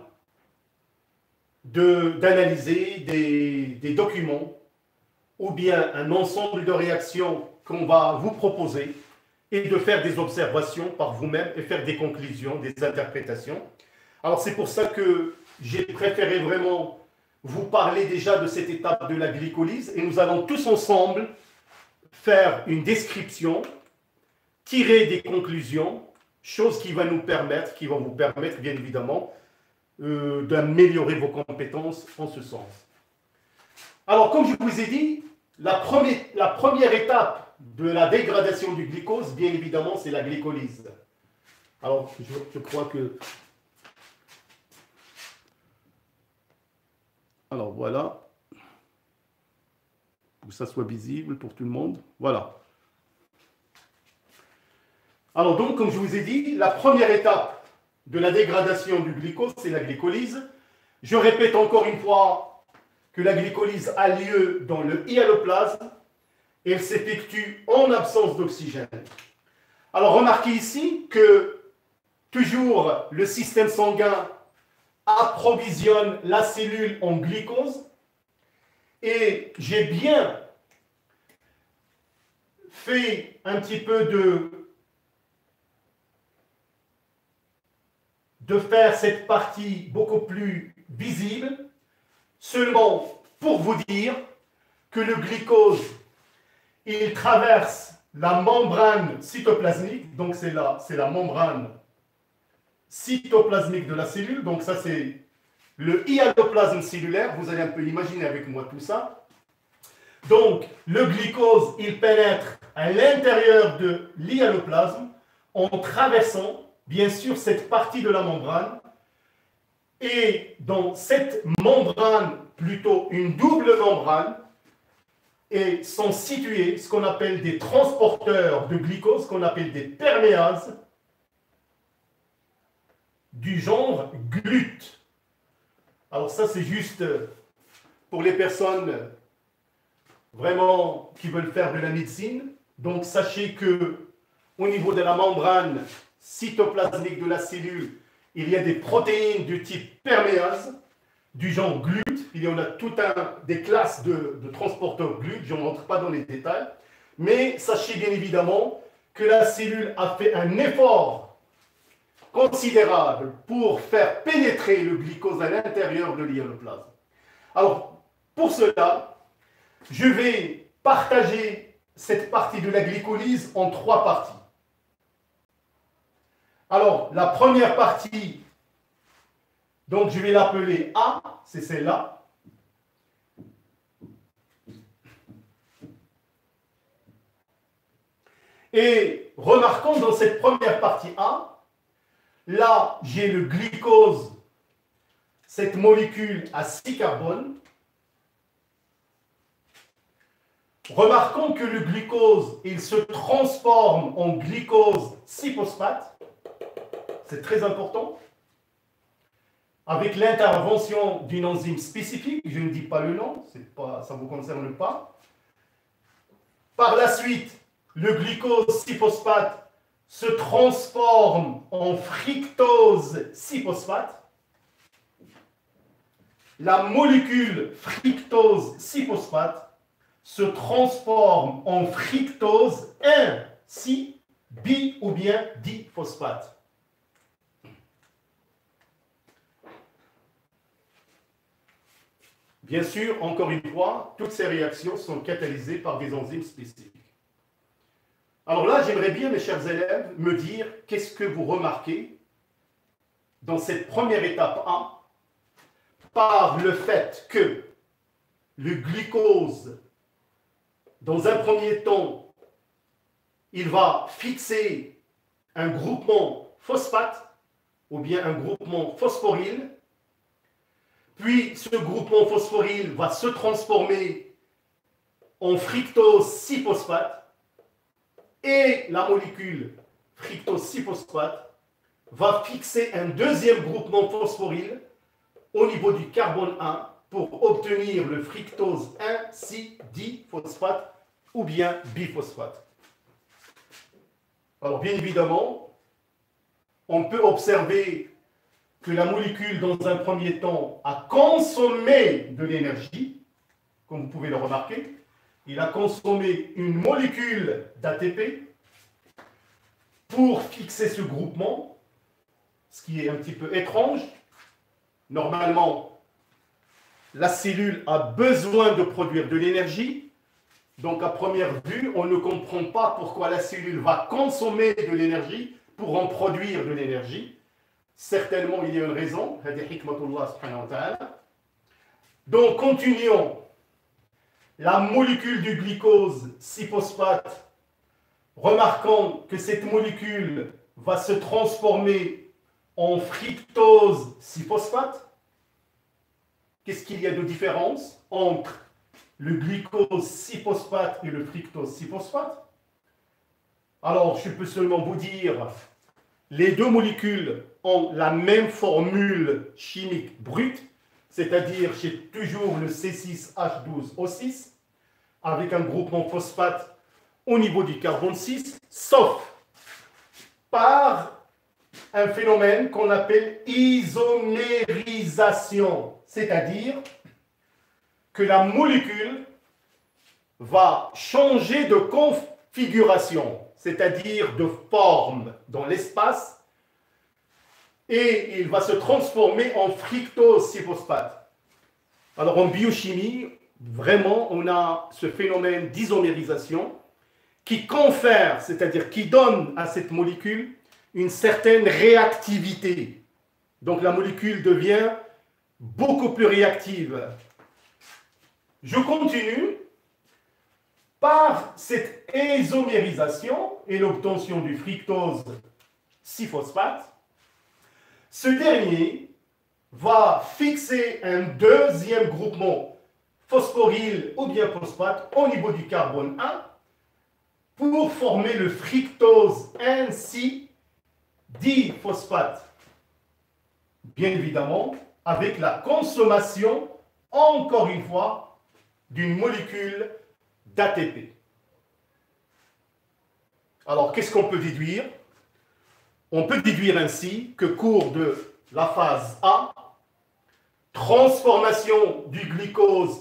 d'analyser des documents ou bien un ensemble de réactions qu'on va vous proposer et de faire des observations par vous-même et faire des conclusions, des interprétations. Alors, c'est pour ça que j'ai préféré vraiment vous parler déjà de cette étape de la glycolyse et nous allons tous ensemble faire une description, tirer des conclusions, chose qui va vous permettre bien évidemment d'améliorer vos compétences en ce sens. Alors comme je vous ai dit, la première étape de la dégradation du glucose, bien évidemment, c'est la glycolyse. Alors je crois que... Alors voilà, pour que ça soit visible pour tout le monde. Voilà. Alors donc, comme je vous ai dit, la première étape de la dégradation du glucose, c'est la glycolyse. Je répète encore une fois que la glycolyse a lieu dans le hyaloplasme et elle s'effectue en absence d'oxygène. Alors remarquez ici que toujours le système sanguin approvisionne la cellule en glucose et j'ai bien fait un petit peu de faire cette partie beaucoup plus visible, seulement pour vous dire que le glucose, il traverse la membrane cytoplasmique, donc c'est la membrane cytoplasmique de la cellule, donc ça c'est le hyaloplasme cellulaire, vous allez un peu imaginer avec moi tout ça. Donc le glucose, il pénètre à l'intérieur de l'hyaloplasme en traversant bien sûr cette partie de la membrane, et dans cette membrane, plutôt une double membrane, et sont situés ce qu'on appelle des transporteurs de glucose, qu'on appelle des perméases, du genre GLUT. Alors ça c'est juste pour les personnes vraiment qui veulent faire de la médecine. Donc sachez que au niveau de la membrane cytoplasmique de la cellule, il y a des protéines du type perméase, du genre GLUT. Il y en a des classes de transporteurs GLUT, je n'entre pas dans les détails. Mais sachez bien évidemment que la cellule a fait un effort considérable pour faire pénétrer le glucose à l'intérieur de l'hyaloplasme. Alors, pour cela, je vais partager cette partie de la glycolyse en 3 parties. Alors, la première partie, donc je vais l'appeler A, c'est celle-là. Et remarquons dans cette première partie A, là, j'ai le glucose, cette molécule à 6 carbones. Remarquons que le glucose, il se transforme en glucose 6-phosphate. C'est très important. Avec l'intervention d'une enzyme spécifique, je ne dis pas le nom, ça ne vous concerne pas. Par la suite, le glucose 6-phosphate se transforme en fructose 6-phosphate. La molécule fructose 6-phosphate se transforme en fructose 1,6 bi ou bien diphosphate. Bien sûr, encore une fois, toutes ces réactions sont catalysées par des enzymes spécifiques. Alors là, j'aimerais bien, mes chers élèves, me dire qu'est-ce que vous remarquez dans cette première étape 1 par le fait que le glucose, dans un premier temps, il va fixer un groupement phosphate ou bien un groupement phosphoryle. Puis ce groupement phosphoryle va se transformer en fructose 6-phosphate et la molécule fructose 6-phosphate va fixer un deuxième groupement phosphoryle au niveau du carbone 1 pour obtenir le fructose 1,6-diphosphate ou bien biphosphate. Alors bien évidemment, on peut observer que la molécule, dans un premier temps, a consommé de l'énergie, comme vous pouvez le remarquer. Il a consommé une molécule d'ATP pour fixer ce groupement, ce qui est un petit peu étrange. Normalement, la cellule a besoin de produire de l'énergie. Donc, à première vue, on ne comprend pas pourquoi la cellule va consommer de l'énergie pour en produire de l'énergie. Certainement, il y a une raison. Donc, continuons. La molécule du glucose 6-phosphate, remarquons que cette molécule va se transformer en fructose 6-phosphate. Qu'est-ce qu'il y a de différence entre le glucose 6-phosphate et le fructose 6-phosphate? Alors, je peux seulement vous dire, les deux molécules ont la même formule chimique brute, c'est-à-dire j'ai toujours le C6H12O6 avec un groupement phosphate au niveau du carbone 6, sauf par un phénomène qu'on appelle isomérisation, c'est-à-dire que la molécule va changer de configuration, c'est-à-dire de forme dans l'espace, et il va se transformer en fructose 6-phosphate. Alors en biochimie, vraiment, on a ce phénomène d'isomérisation qui confère, c'est-à-dire qui donne à cette molécule une certaine réactivité. Donc la molécule devient beaucoup plus réactive. Je continue. Par cette isomérisation et l'obtention du fructose 6-phosphate, ce dernier va fixer un deuxième groupement phosphoryle ou bien phosphate au niveau du carbone 1 pour former le fructose 1,6-diphosphate. Bien évidemment, avec la consommation, encore une fois, d'une molécule d'ATP. Alors, qu'est-ce qu'on peut déduire? On peut déduire ainsi que cours de la phase A, transformation du glucose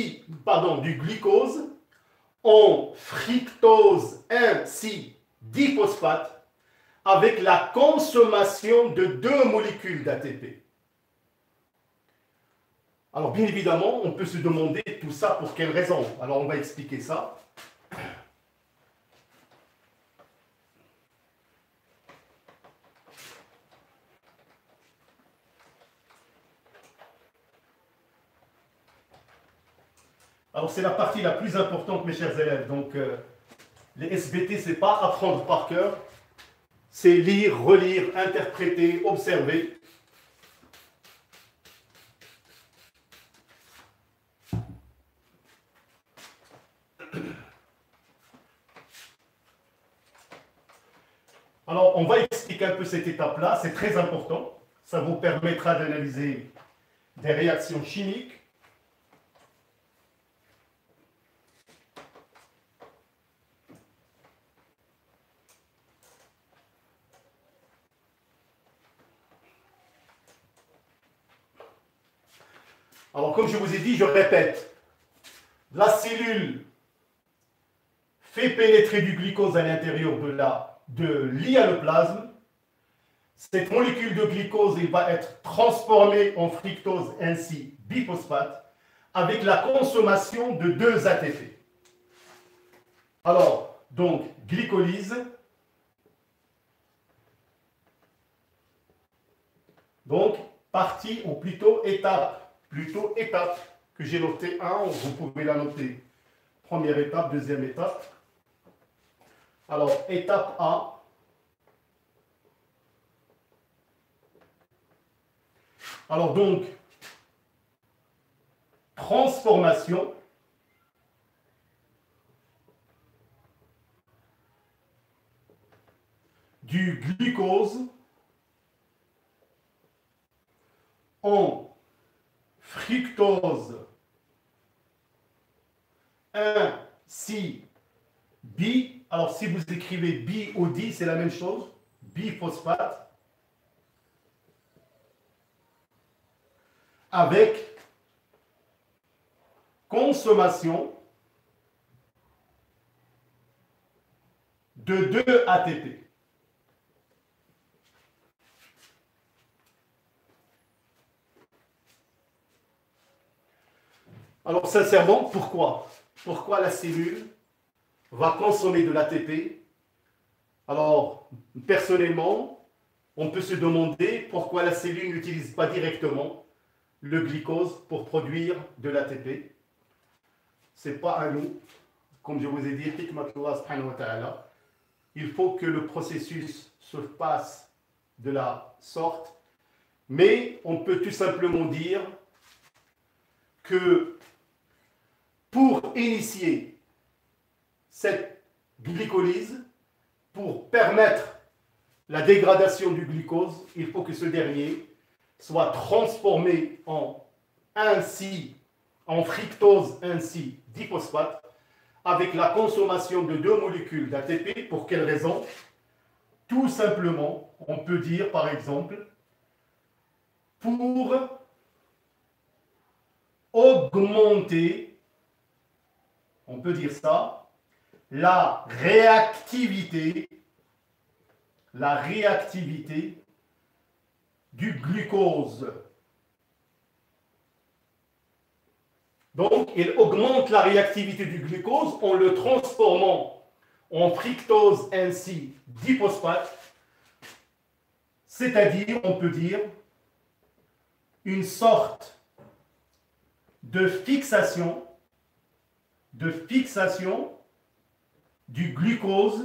en fructose 1,6-diphosphate avec la consommation de deux molécules d'ATP. Alors, bien évidemment, on peut se demander tout ça pour quelle raison. Alors, on va expliquer ça. Alors, c'est la partie la plus importante, mes chers élèves. Donc, les SBT, ce n'est pas apprendre par cœur. C'est lire, relire, interpréter, observer. Alors, on va expliquer un peu cette étape-là, c'est très important. Ça vous permettra d'analyser des réactions chimiques. Alors, comme je vous ai dit, je répète, la cellule fait pénétrer du glucose à l'intérieur de l'hyaloplasme. Cette molécule de glucose, elle va être transformée en fructose 1,6-biphosphate avec la consommation de 2 ATP. Alors, donc, glycolyse. Donc, partie ou plutôt étape que j'ai noté 1, vous pouvez la noter. Première étape, deuxième étape. Alors, étape A. Alors donc, transformation du glucose en fructose 1,6-bi. Alors si vous écrivez bi ou di, c'est la même chose, biphosphate, avec consommation de 2 ATP. Alors sincèrement, pourquoi? Pourquoi la cellule va consommer de l'ATP? Alors, personnellement, on peut se demander pourquoi la cellule n'utilise pas directement le glucose pour produire de l'ATP. Ce n'est pas à nous. Comme je vous ai dit, il faut que le processus se passe de la sorte. Mais on peut tout simplement dire que pour initier cette glycolyse, pour permettre la dégradation du glucose, il faut que ce dernier soit transformé en fructose 1,6-diphosphate avec la consommation de 2 molécules d'ATP. Pour quelle raison? Tout simplement, on peut dire par exemple, pour augmenter, on peut dire ça, la réactivité du glucose. Donc, il augmente la réactivité du glucose en le transformant en fructose 1,6-diphosphate, c'est-à-dire, on peut dire, une sorte de fixation du glucose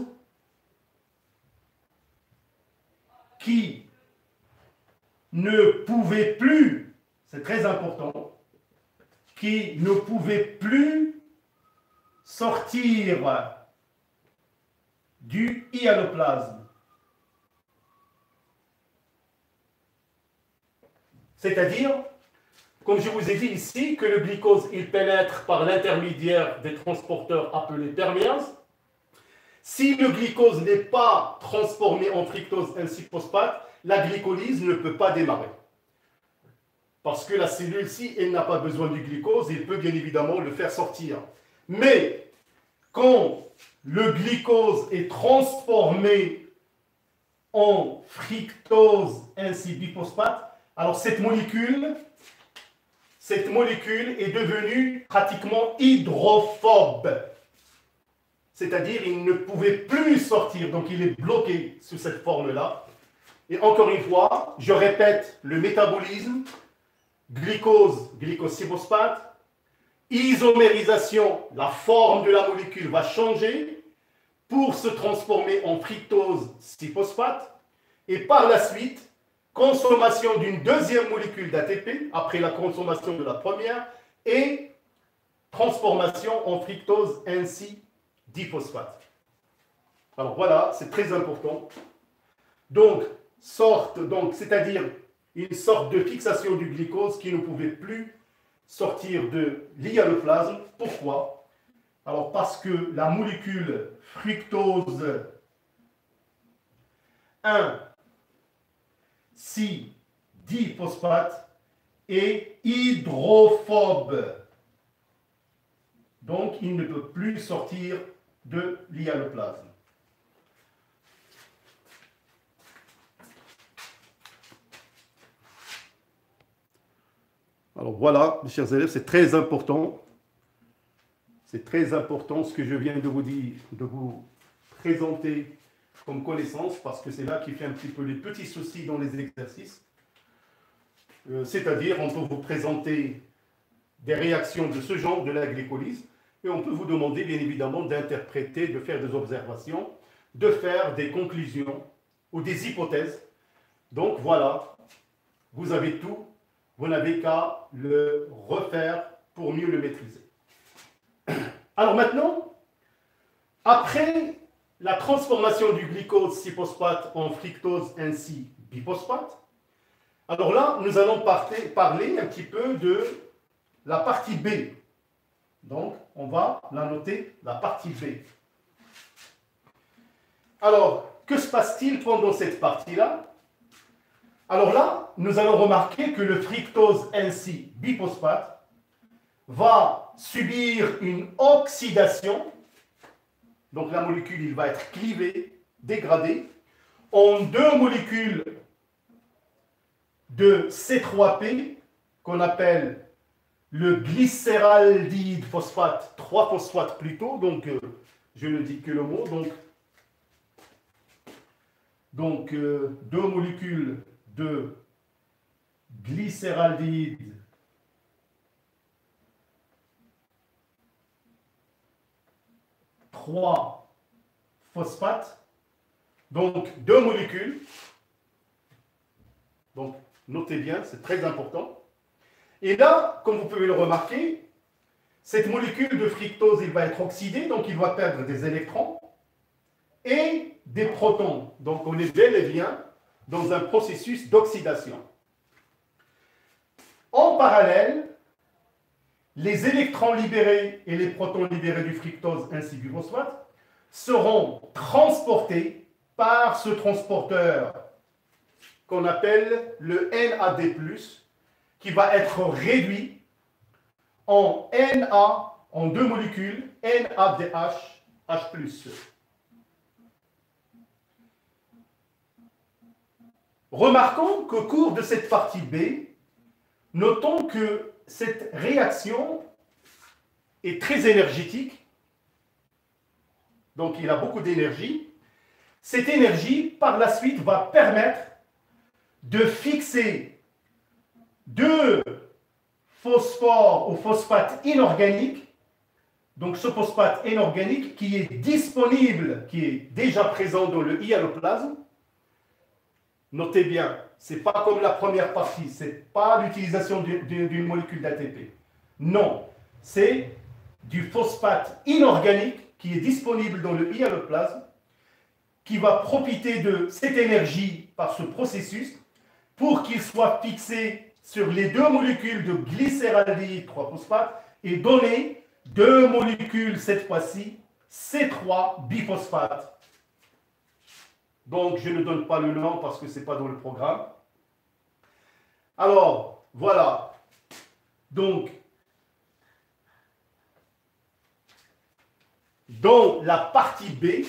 qui ne pouvait plus, c'est très important, qui ne pouvait plus sortir du hyaloplasme. C'est-à-dire, comme je vous ai dit ici, que le glucose, il pénètre par l'intermédiaire des transporteurs appelés perméases. Si le glucose n'est pas transformé en fructose 1,6-phosphate, la glycolyse ne peut pas démarrer. Parce que la cellule, si elle n'a pas besoin du glucose, il peut bien évidemment le faire sortir. Mais quand le glucose est transformé en fructose 1,6-biphosphate, alors cette molécule est devenue pratiquement hydrophobe. C'est-à-dire il ne pouvait plus sortir, donc il est bloqué sous cette forme-là. Et encore une fois, je répète, le métabolisme, glucose, glycosphosphate, isomérisation, la forme de la molécule va changer pour se transformer en fructose 6-phosphate, et par la suite, consommation d'une deuxième molécule d'ATP, après la consommation de la première, et transformation en fructose 1,6-diphosphate. Alors voilà, c'est très important. Donc, c'est-à-dire une sorte de fixation du glucose qui ne pouvait plus sortir de l'hyaloplasme. Pourquoi? Alors parce que la molécule fructose 1,6-diphosphate est hydrophobe. Donc il ne peut plus sortir de l'hyaloplasme. Alors voilà, mes chers élèves, c'est très important. C'est très important ce que je viens de vous dire, de vous présenter comme connaissance, parce que c'est là qui fait un petit peu les petits soucis dans les exercices. C'est-à-dire, on peut vous présenter des réactions de ce genre, de la glycolyse, et on peut vous demander, bien évidemment, d'interpréter, de faire des observations, de faire des conclusions ou des hypothèses. Donc voilà, vous avez tout, vous n'avez qu'à le refaire pour mieux le maîtriser. Alors maintenant, après la transformation du glycose 6-phosphate en fructose ainsi biphosphate, alors là, nous allons parler un petit peu de la partie B. Donc, on va la noter, la partie B. Alors, que se passe-t-il pendant cette partie-là? Alors là, nous allons remarquer que le fructose ainsi biphosphate va subir une oxydation. Donc la molécule, il va être clivée, dégradée, en deux molécules de C3P, qu'on appelle le glycéraldehyde phosphate, 3-phosphate plutôt, donc je ne dis que le mot, donc deux molécules de glycéraldehyde phosphate, donc deux molécules, donc notez bien, c'est très important. Et là, comme vous pouvez le remarquer, cette molécule de fructose, il va être oxydée, donc il va perdre des électrons et des protons. Donc on est bel et bien dans un processus d'oxydation. En parallèle, les électrons libérés et les protons libérés du fructose ainsi du phosphate seront transportés par ce transporteur qu'on appelle le NAD+, qui va être réduit en Na, en deux molécules, NADH, H+. Remarquons qu'au cours de cette partie B, notons que cette réaction est très énergétique, donc il a beaucoup d'énergie. Cette énergie, par la suite, va permettre de fixer deux phosphore ou phosphate inorganique, donc ce phosphate inorganique qui est disponible, qui est déjà présent dans le hyaloplasme. Notez bien, ce n'est pas comme la première partie, ce n'est pas l'utilisation d'une molécule d'ATP. Non, c'est du phosphate inorganique qui est disponible dans le hyaloplasme, qui va profiter de cette énergie par ce processus pour qu'il soit fixé sur les deux molécules de glycéraldehyde 3-phosphate et donner deux molécules, cette fois-ci, C3 biphosphate. Donc, je ne donne pas le nom parce que ce n'est pas dans le programme. Alors, voilà. Donc, dans la partie B,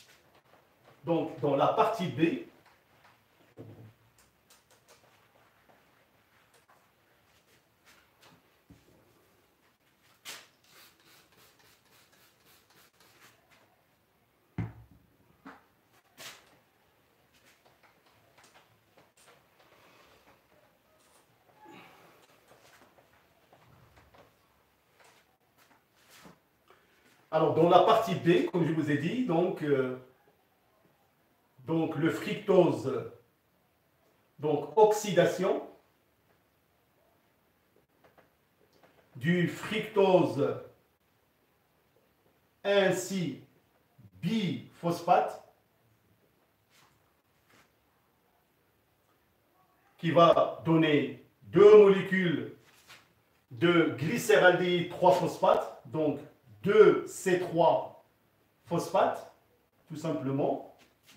alors, dans la partie B, comme je vous ai dit, donc le fructose, donc oxydation du fructose ainsi biphosphate qui va donner deux molécules de glycéraldehyde 3-phosphate, donc 2C3 phosphate, tout simplement.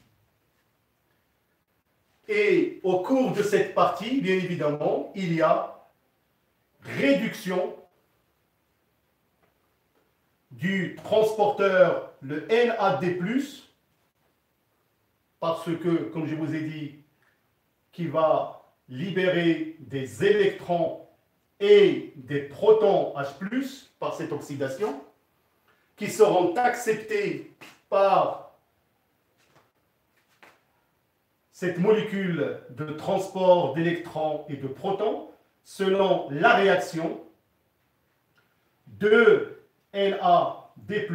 Et au cours de cette partie, bien évidemment, il y a réduction du transporteur, le NAD+, parce que, comme je vous ai dit, qui va libérer des électrons et des protons H+, par cette oxydation, qui seront acceptés par cette molécule de transport d'électrons et de protons selon la réaction de NAD+,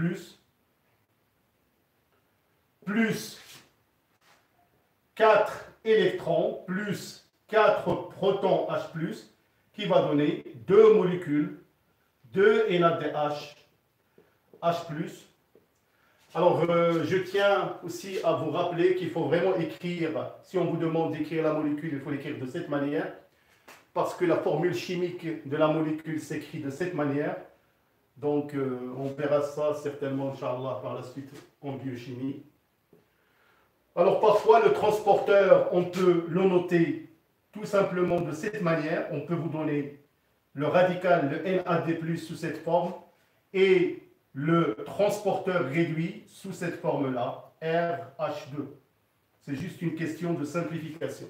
plus 4 électrons plus 4 protons H+, qui va donner 2 molécules de NADH H+. Alors, je tiens aussi à vous rappeler qu'il faut vraiment écrire, si on vous demande d'écrire la molécule, il faut l'écrire de cette manière, parce que la formule chimique de la molécule s'écrit de cette manière. Donc, on verra ça certainement, Inch'Allah, par la suite en biochimie. Alors, parfois, le transporteur, on peut le noter tout simplement de cette manière. On peut vous donner le radical, le NAD+, sous cette forme, et le transporteur réduit sous cette forme-là, RH2. C'est juste une question de simplification.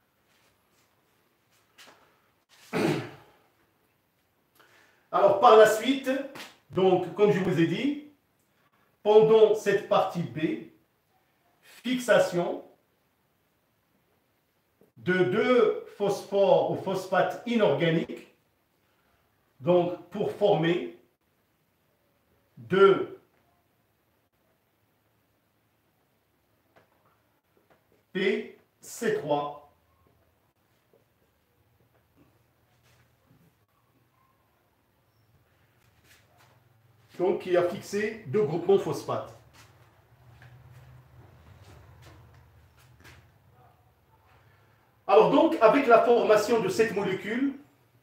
Alors, par la suite, donc, comme je vous ai dit, pendant cette partie B, fixation de 2 phosphores ou phosphates inorganiques, donc pour former 2 PC3 donc qui a fixé 2 groupements phosphates. Alors donc, avec la formation de cette molécule,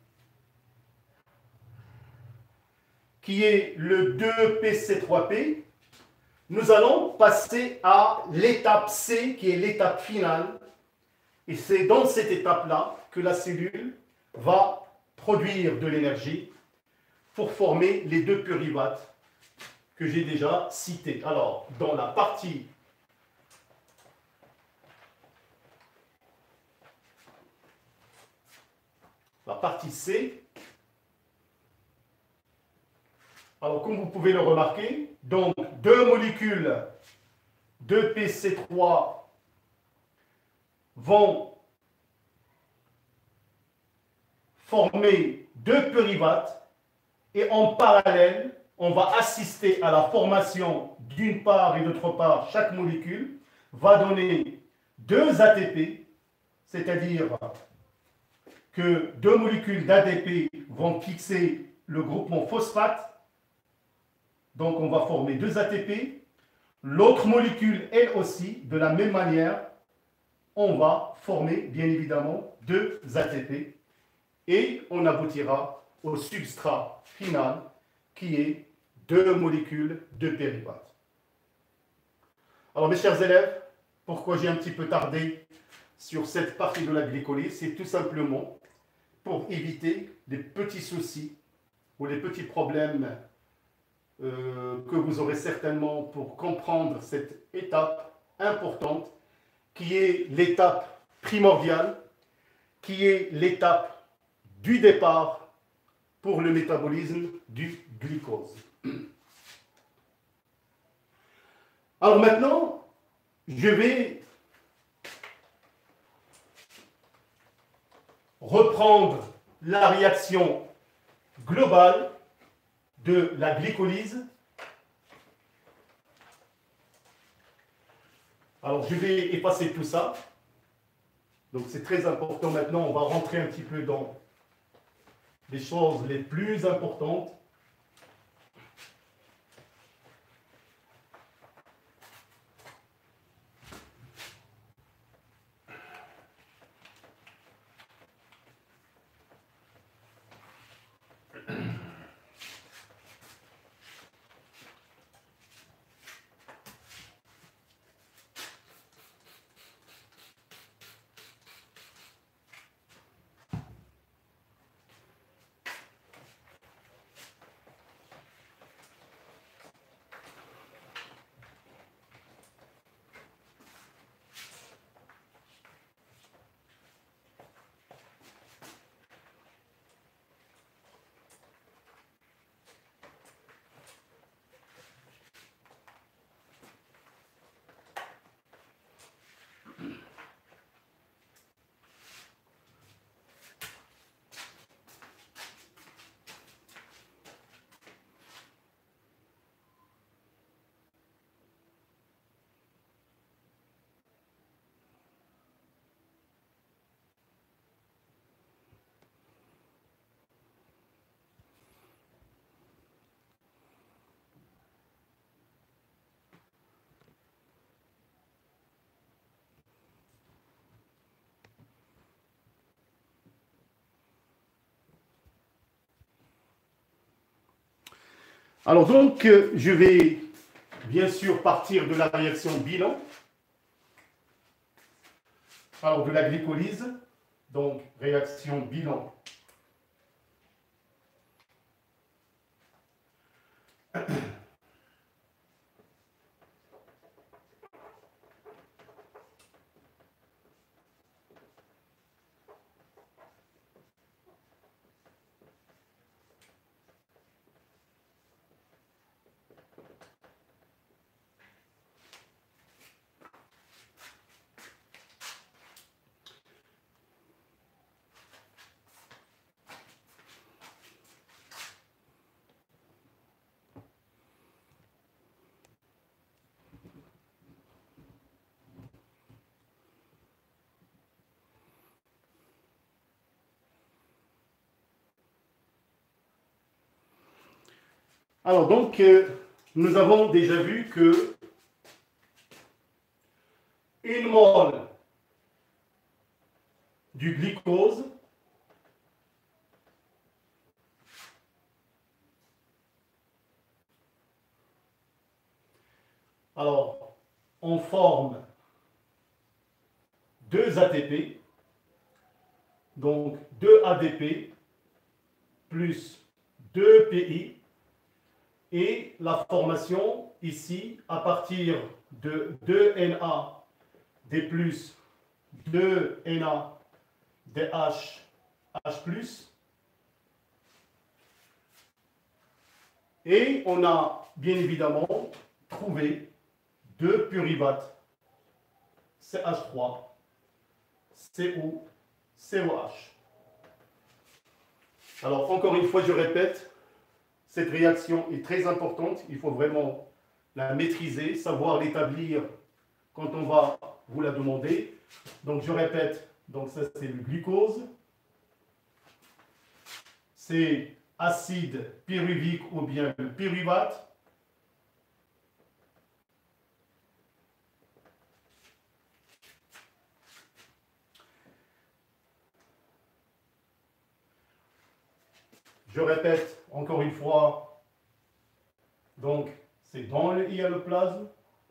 qui est le 2PC3P, nous allons passer à l'étape C, qui est l'étape finale. Et c'est dans cette étape-là que la cellule va produire de l'énergie pour former les 2 pyruvate que j'ai déjà cités. Alors, dans la partie C, alors comme vous pouvez le remarquer, donc 2 molécules de PC3 vont former 2 pyruvates et en parallèle, on va assister à la formation d'une part et d'autre part, chaque molécule va donner 2 ATP, c'est-à-dire que 2 molécules d'ADP vont fixer le groupement phosphate. Donc, on va former 2 ATP. L'autre molécule, elle aussi, de la même manière, on va former, bien évidemment, 2 ATP. Et on aboutira au substrat final, qui est 2 molécules de pyruvate. Alors, mes chers élèves, pourquoi j'ai un petit peu tardé sur cette partie de la glycolyse? C'est tout simplement pour éviter les petits soucis ou les petits problèmes que vous aurez certainement pour comprendre cette étape importante qui est l'étape primordiale, qui est l'étape du départ pour le métabolisme du glucose. Alors maintenant, je vais reprendre la réaction globale de la glycolyse. Alors, je vais effacer tout ça. Donc, c'est très important maintenant. On va rentrer un petit peu dans les choses les plus importantes. Alors donc, je vais bien sûr partir de la réaction bilan. Alors de la glycolyse, donc réaction bilan. Alors donc, nous avons déjà vu que une mole du glucose alors on forme 2 ATP, donc 2 ADP plus 2 PI, et la formation ici à partir de 2 Na D plus 2 Na DH H+, et on a bien évidemment trouvé 2 pyruvate CH3 CO COH. Alors encore une fois, je répète, cette réaction est très importante, il faut vraiment la maîtriser, savoir l'établir quand on va vous la demander. Donc je répète, donc ça c'est le glucose, c'est acide pyruvique ou bien le pyruvate. Je répète encore une fois, donc c'est dans le hyaloplasme.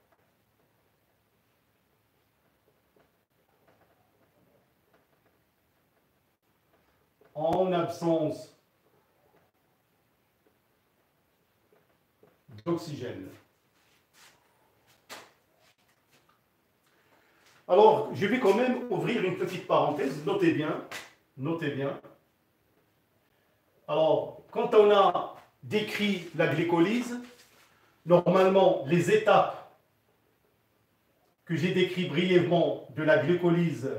En absence d'oxygène. Alors, je vais quand même ouvrir une petite parenthèse, notez bien, notez bien. Alors, quand on a décrit la glycolyse, normalement, les étapes que j'ai décrites brièvement de la glycolyse,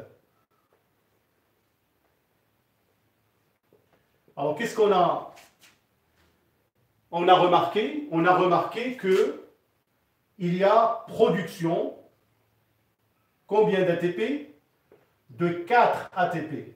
alors qu'est-ce qu'on a? On a remarqué que il y a production, combien d'ATP? De 4 ATP.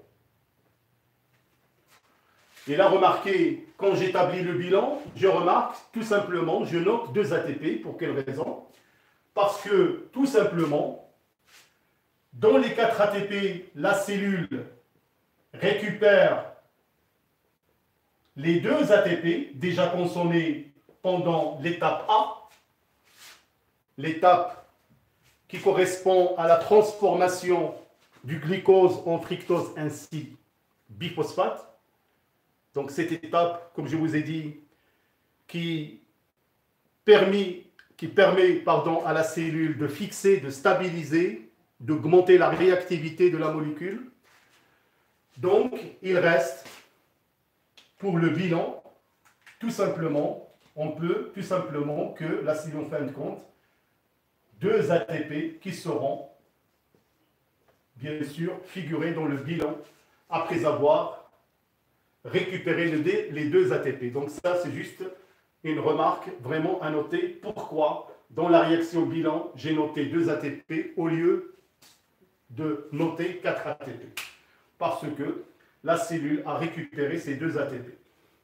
Et là, remarquez, quand j'établis le bilan, je remarque tout simplement, je note 2 ATP. Pour quelle raison? Parce que, tout simplement, dans les 4 ATP, la cellule récupère les 2 ATP déjà consommés pendant l'étape A, l'étape qui correspond à la transformation du glucose en fructose ainsi biphosphate. Donc cette étape, comme je vous ai dit, qui permet à la cellule de fixer, de stabiliser, d'augmenter la réactivité de la molécule. Donc il reste, pour le bilan, tout simplement, on peut tout simplement que la cellule en fin de compte, 2 ATP qui seront, bien sûr, figurés dans le bilan après avoir récupérer les 2 ATP. Donc ça, c'est juste une remarque vraiment à noter. Pourquoi, dans la réaction bilan, j'ai noté 2 ATP au lieu de noter 4 ATP? Parce que la cellule a récupéré ces 2 ATP.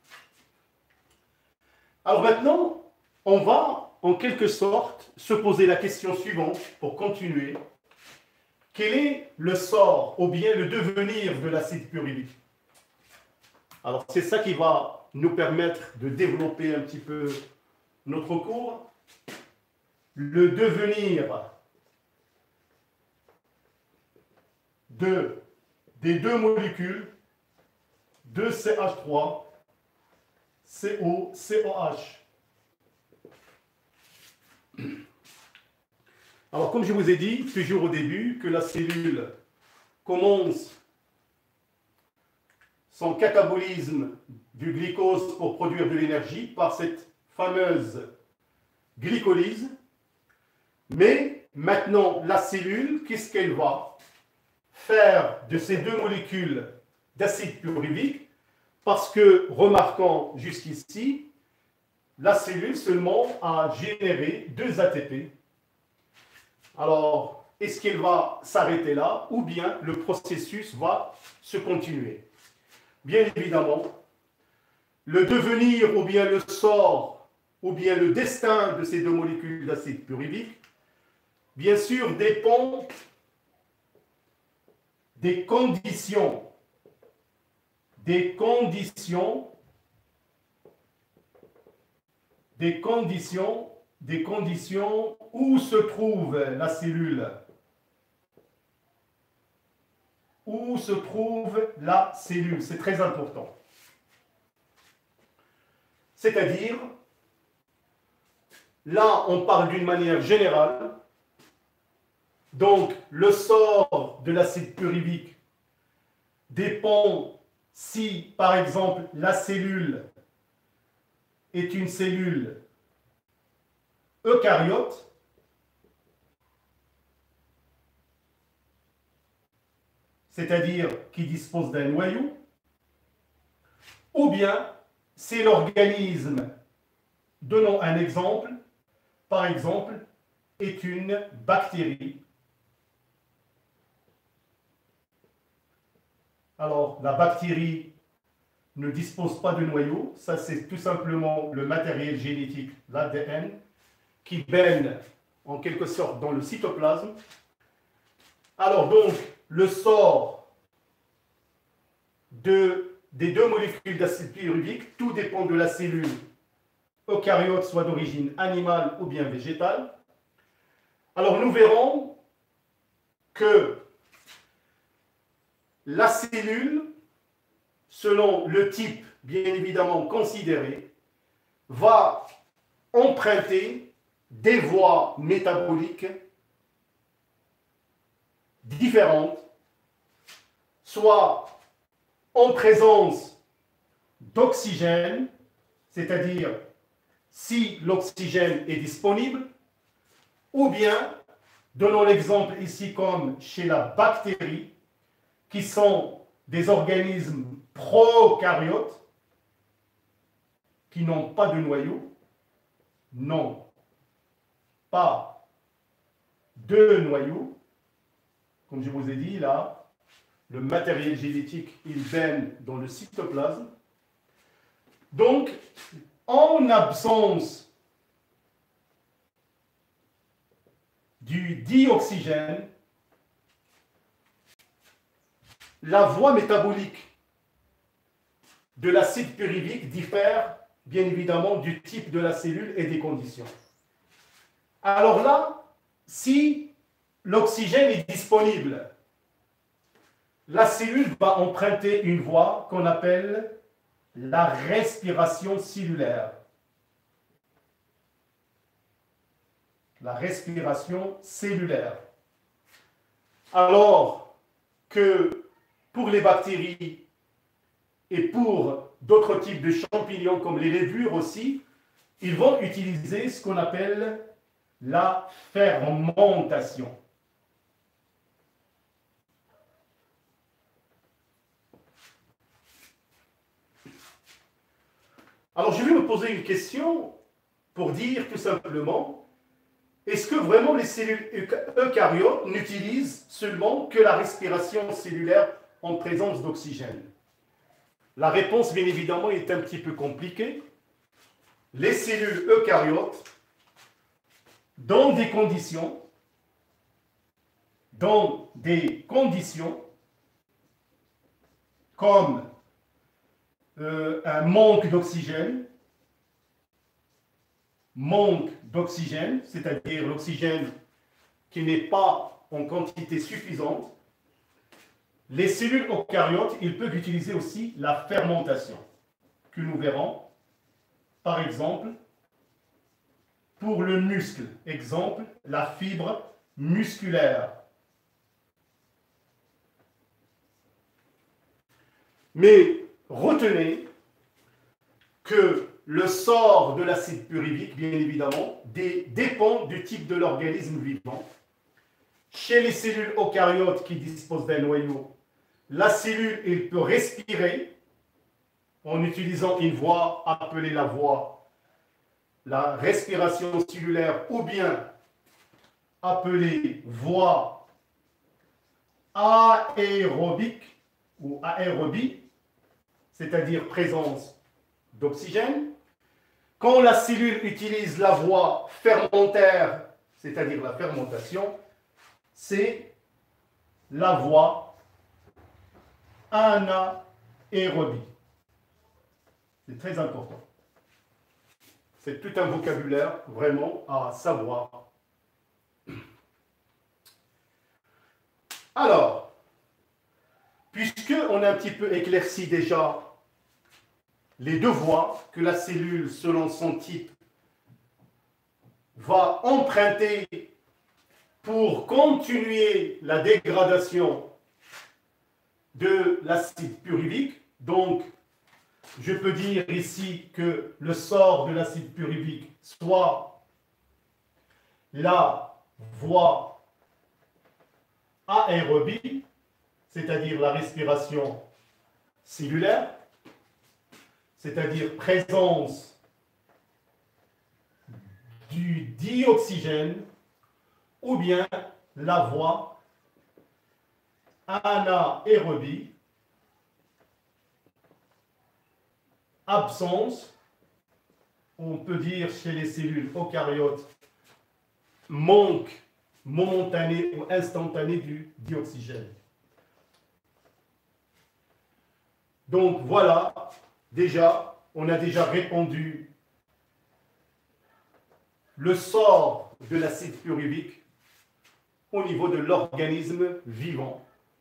Alors maintenant, on va en quelque sorte se poser la question suivante pour continuer. Quel est le sort ou bien le devenir de l'acide pyruvique? Alors c'est ça qui va va nous permettre de développer un petit peu notre cours. Le devenir des deux molécules de CH3, CO, COH. Alors, comme je vous ai dit toujours au début, que la cellule commence son catabolisme du glucose pour produire de l'énergie par cette fameuse glycolyse. Mais maintenant, la cellule, qu'est-ce qu'elle va faire de ces deux molécules d'acide pyruvique? Parce que, remarquons jusqu'ici, la cellule seulement a généré 2 ATP. Alors, est-ce qu'elle va s'arrêter là ou bien le processus va se continuer? Bien évidemment, le devenir ou bien le sort ou bien le destin de ces deux molécules d'acide pyruvique, bien sûr, dépend des conditions où se trouve la cellule. Où se trouve la cellule? C'est très important. C'est-à-dire, là, on parle d'une manière générale. Donc, le sort de l'acide pyruvique dépend si, par exemple, la cellule est une cellule eucaryote, c'est-à-dire qui dispose d'un noyau, ou bien c'est l'organisme, donnons un exemple, par exemple, est une bactérie. Alors, la bactérie ne dispose pas de noyau, ça c'est tout simplement le matériel génétique, l'ADN, qui baigne en quelque sorte dans le cytoplasme. Alors donc, le sort des deux molécules d'acide pyruvique, tout dépend de la cellule eucaryote, soit d'origine animale ou bien végétale. Alors nous verrons que la cellule, selon le type bien évidemment considéré, va emprunter des voies métaboliques différentes, soit en présence d'oxygène, c'est-à-dire si l'oxygène est disponible, ou bien, donnons l'exemple ici comme chez la bactérie, qui sont des organismes prokaryotes, qui n'ont pas de noyau, non, pas de noyau. Comme je vous ai dit, là, le matériel génétique, il baigne dans le cytoplasme. Donc, en absence du dioxygène, la voie métabolique de l'acide pyruvique diffère bien évidemment du type de la cellule et des conditions. Alors là, si l'oxygène est disponible, la cellule va emprunter une voie qu'on appelle la respiration cellulaire. La respiration cellulaire. Alors que pour les bactéries et pour d'autres types de champignons comme les levures aussi, ils vont utiliser ce qu'on appelle la fermentation. Alors je vais me poser une question pour dire tout simplement, est-ce que vraiment les cellules eucaryotes n'utilisent seulement que la respiration cellulaire en présence d'oxygène? La réponse, bien évidemment, est un petit peu compliquée. Les cellules eucaryotes, dans des conditions comme un manque d'oxygène, c'est-à-dire l'oxygène qui n'est pas en quantité suffisante, les cellules eucaryotes, ils peuvent utiliser aussi la fermentation, que nous verrons, par exemple, pour le muscle. Exemple, la fibre musculaire. Mais retenez que le sort de l'acide pyruvique, bien évidemment, dépend du type de l'organisme vivant. Chez les cellules eucaryotes qui disposent d'un noyau, la cellule elle peut respirer en utilisant une voie appelée la respiration cellulaire ou bien appelée voie aérobique ou aérobie, c'est-à-dire présence d'oxygène. Quand la cellule utilise la voie fermentaire, c'est-à-dire la fermentation, c'est la voie anaérobie. C'est très important. C'est tout un vocabulaire vraiment à savoir. Alors, puisque on a un petit peu éclairci déjà les deux voies que la cellule, selon son type, va emprunter pour continuer la dégradation de l'acide pyruvique, donc je peux dire ici que le sort de l'acide pyruvique soit la voie aérobie, c'est-à-dire la respiration cellulaire, c'est-à-dire présence du dioxygène, ou bien la voie anaérobie, absence, on peut dire chez les cellules eucaryotes, manque momentané ou instantané du dioxygène. Donc voilà, on a déjà répondu le sort de l'acide pyruvique au niveau de l'organisme vivant.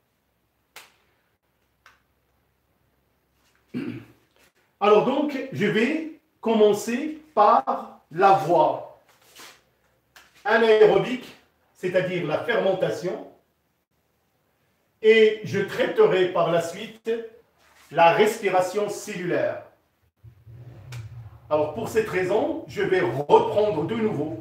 Alors donc, je vais commencer par la voie anaérobique, c'est-à-dire la fermentation, et je traiterai par la suite la respiration cellulaire. Alors pour cette raison, je vais reprendre de nouveau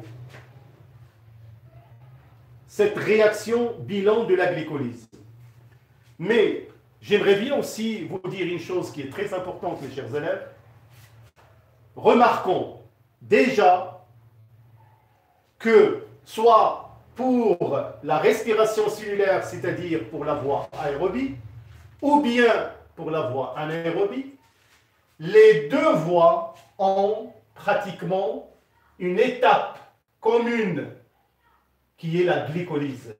cette réaction bilan de la glycolyse. Mais j'aimerais bien aussi vous dire une chose qui est très importante, mes chers élèves. Remarquons déjà que soit pour la respiration cellulaire, c'est-à-dire pour la voie aérobie, ou bien pour la voie anaérobie, les deux voies ont pratiquement une étape commune qui est la glycolyse.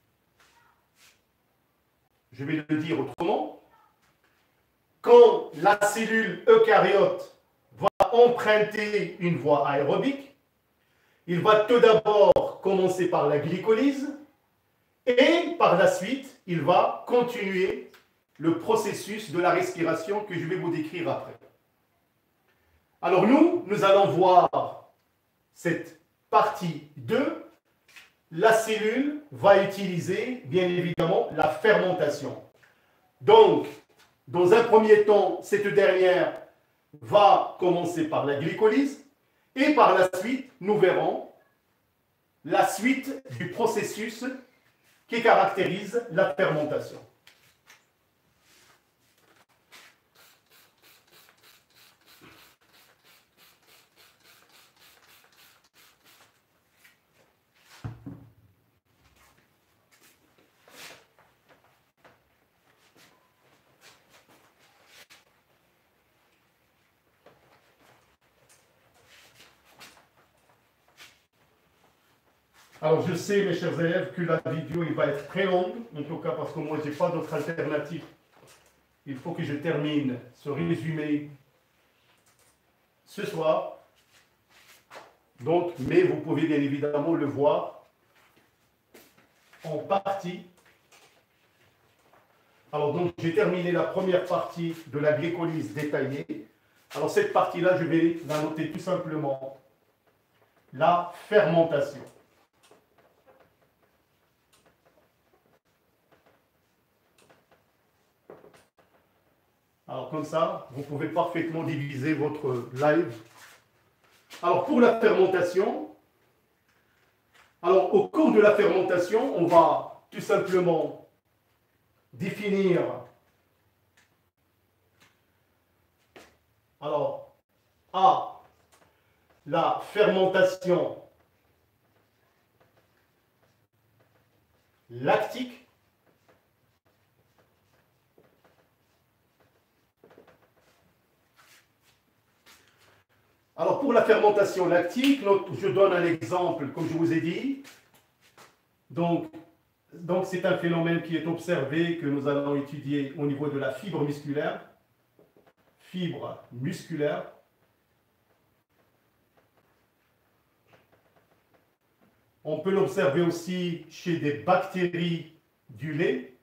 Je vais le dire autrement. Quand la cellule eucaryote va emprunter une voie aérobique, il va tout d'abord commencer par la glycolyse et par la suite, il va continuer le processus de la respiration que je vais vous décrire après. Alors nous allons voir cette partie 2. La cellule va utiliser, bien évidemment, la fermentation. Donc, dans un premier temps, cette dernière va commencer par la glycolyse et par la suite, nous verrons la suite du processus qui caractérise la fermentation. Alors je sais, mes chers élèves, que la vidéo il va être très longue, en tout cas parce que moi je n'ai pas d'autre alternative il faut que je termine ce résumé ce soir. Donc, mais vous pouvez bien évidemment le voir en partie. Alors, donc, j'ai terminé la première partie de la glycolyse détaillée. Alors, cette partie-là, je vais la noter tout simplement la fermentation. Alors, comme ça, vous pouvez parfaitement diviser votre live. Alors, pour la fermentation, alors, au cours de la fermentation, on va tout simplement définir, alors, A, la fermentation lactique. Alors, pour la fermentation lactique, je donne un exemple, comme je vous ai dit. Donc c'est un phénomène qui est observé, que nous allons étudier au niveau de la fibre musculaire. Fibre musculaire. On peut l'observer aussi chez des bactéries du lait.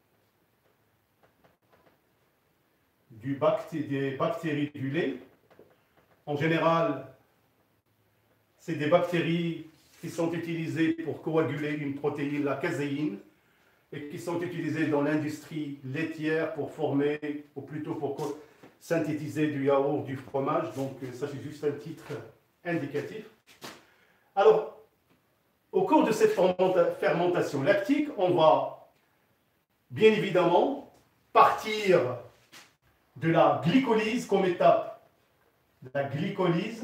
Des bactéries du lait. En général, c'est des bactéries qui sont utilisées pour coaguler une protéine, la caséine, et qui sont utilisées dans l'industrie laitière pour former, ou plutôt pour synthétiser du yaourt, du fromage. Donc, ça, c'est juste un titre indicatif. Alors, au cours de cette fermentation lactique, on va bien évidemment partir de la glycolyse comme étape. La glycolyse.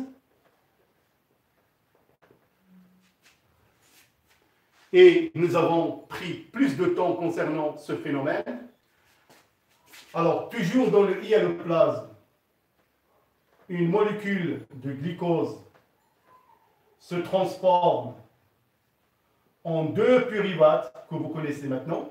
Et nous avons pris plus de temps concernant ce phénomène. Alors, toujours dans le hyaloplasme, une molécule de glucose se transforme en deux pyruvates que vous connaissez maintenant.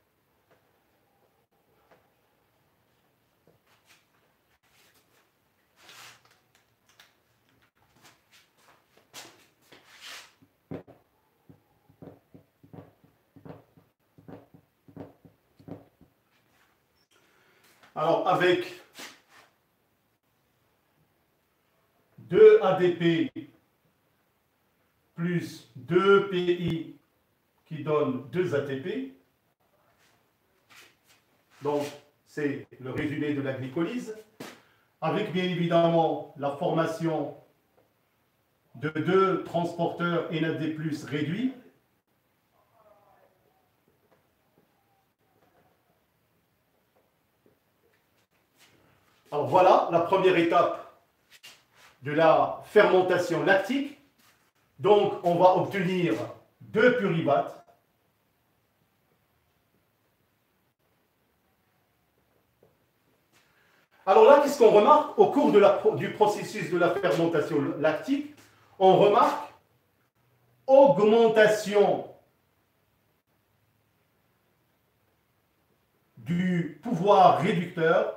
Alors, avec 2 ADP plus 2 PI qui donne 2 ATP, donc c'est le résumé de la glycolyse, avec bien évidemment la formation de 2 transporteurs NAD+ réduits. Alors voilà la première étape de la fermentation lactique. Donc on va obtenir 2 pyruvates. Alors là, qu'est-ce qu'on remarque au cours du processus de la fermentation lactique? On remarque augmentation du pouvoir réducteur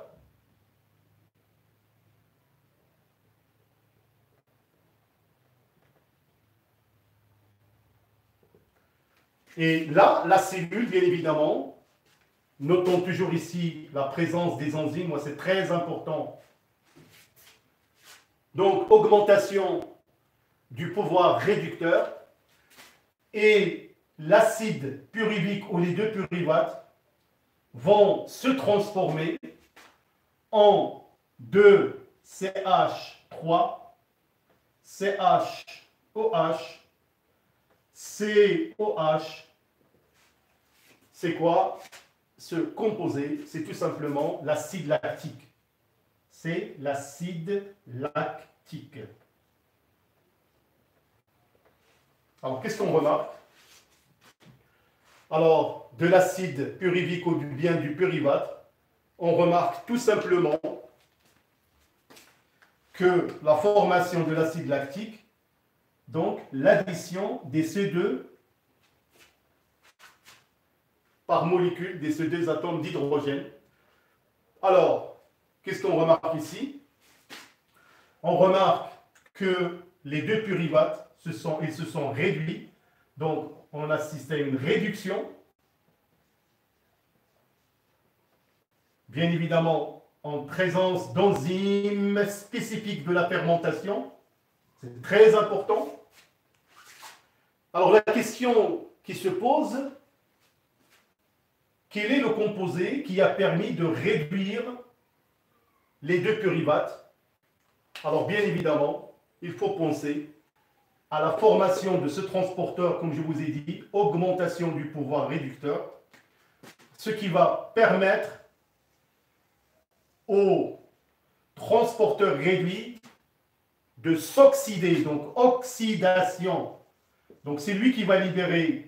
et là, la cellule, bien évidemment, notons toujours ici la présence des enzymes, moi c'est très important. Donc, augmentation du pouvoir réducteur et l'acide pyruvique ou les 2 pyruvates vont se transformer en 2 CH3, CHOH, COH. C'est quoi? Ce composé, c'est tout simplement l'acide lactique. C'est l'acide lactique. Alors, qu'est-ce qu'on remarque? Alors, de l'acide pyruvique ou bien du pyruvate, on remarque tout simplement que la formation de l'acide lactique, donc l'addition des C2 par molécule, des C2 atomes d'hydrogène, Alors, qu'est-ce qu'on remarque ici? On remarque que les deux pyruvates, ils se sont réduits. Donc, on assiste à une réduction. Bien évidemment, en présence d'enzymes spécifiques de la fermentation. C'est très important. Alors, la question qui se pose, quel est le composé qui a permis de réduire les deux pyruvates? Alors, bien évidemment, il faut penser à la formation de ce transporteur, comme je vous ai dit, augmentation du pouvoir réducteur, ce qui va permettre au transporteur réduit de s'oxyder, donc oxydation. Donc c'est lui qui va libérer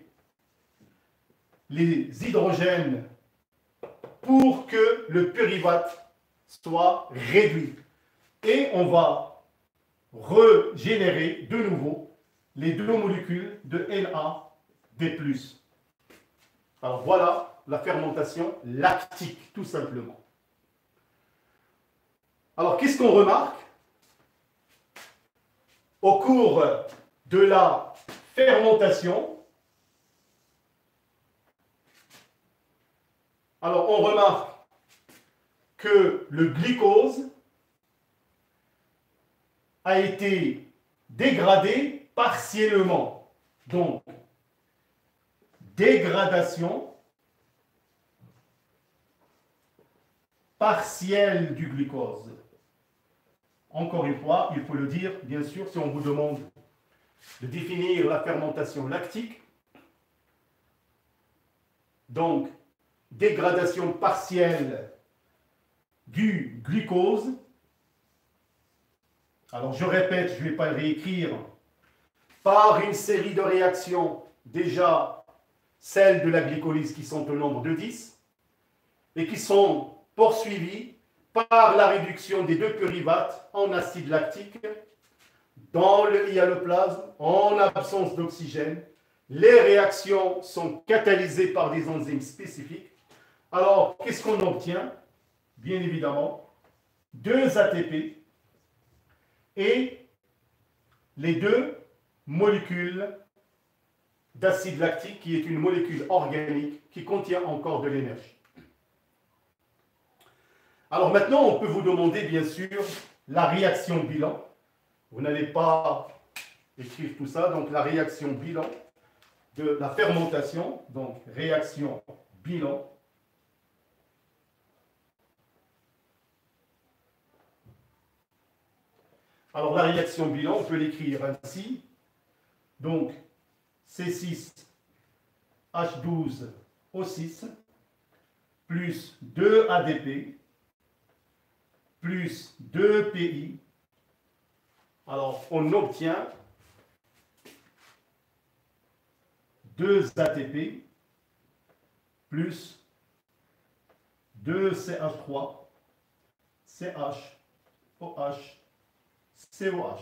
les hydrogènes pour que le pyruvate soit réduit. Et on va régénérer de nouveau les deux molécules de NAD+. Alors voilà la fermentation lactique, tout simplement. Alors qu'est-ce qu'on remarque? Au cours de la fermentation, alors on remarque que le glucose a été dégradé partiellement. Donc, dégradation partielle du glucose. Encore une fois, il faut le dire, bien sûr, si on vous demande de définir la fermentation lactique. Donc, dégradation partielle du glucose. Alors, je répète, je ne vais pas le réécrire, par une série de réactions, déjà celles de la glycolyse qui sont au nombre de 10, et qui sont poursuivies par la réduction des deux pyruvates en acide lactique dans le hyaloplasme en absence d'oxygène. Les réactions sont catalysées par des enzymes spécifiques. Alors, qu'est-ce qu'on obtient? Bien évidemment, 2 ATP et les deux molécules d'acide lactique, qui est une molécule organique qui contient encore de l'énergie. Alors maintenant, on peut vous demander, bien sûr, la réaction bilan. Vous n'allez pas écrire tout ça, donc la réaction bilan de la fermentation, donc réaction bilan. Alors la réaction bilan, on peut l'écrire ainsi. Donc C6H12O6 plus 2 ADP plus 2 PI. Alors, on obtient 2 ATP plus 2 CH3, CH, OH, COH.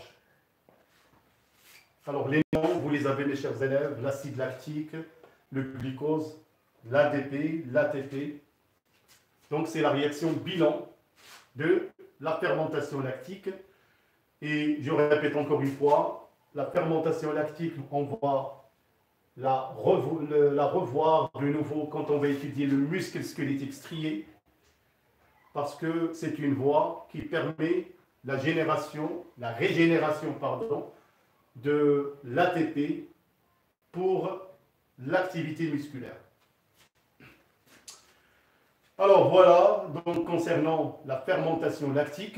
Alors, les noms, vous les avez, mes chers élèves, l'acide lactique, le glucose, l'ADP, l'ATP. Donc, c'est la réaction bilan de la fermentation lactique. Et je répète encore une fois, la fermentation lactique, on va la revoir de nouveau quand on va étudier le muscle squelettique strié, parce que c'est une voie qui permet la régénération, pardon, de l'ATP pour l'activité musculaire. Alors voilà, donc concernant la fermentation lactique,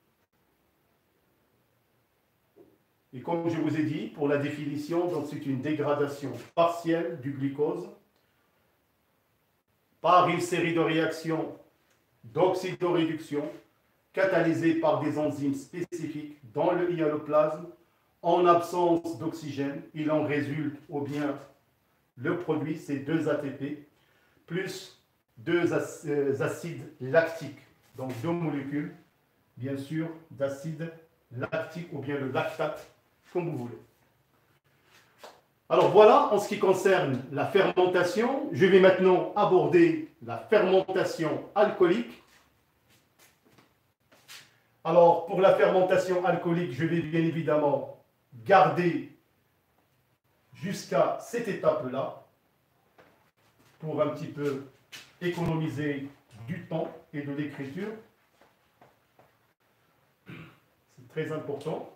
et comme je vous ai dit, pour la définition, donc c'est une dégradation partielle du glucose par une série de réactions d'oxydoréduction catalysées par des enzymes spécifiques dans le hyaloplasme en absence d'oxygène. Il en résulte, ou bien le produit, c'est 2 ATP plus 2 acides lactiques, donc 2 molécules, bien sûr, d'acide lactique ou bien le lactate, comme vous voulez. Alors voilà, en ce qui concerne la fermentation, je vais maintenant aborder la fermentation alcoolique. Alors, pour la fermentation alcoolique, je vais bien évidemment garder jusqu'à cette étape-là pour un petit peu économiser du temps et de l'écriture. C'est très important.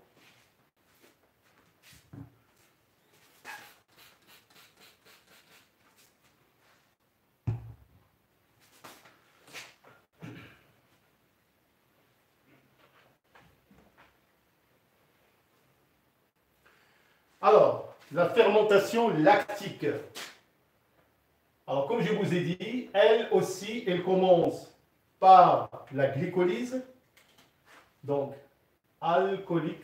Alors, la fermentation lactique. Alors, comme je vous ai dit, elle aussi, elle commence par la glycolyse, donc alcoolique.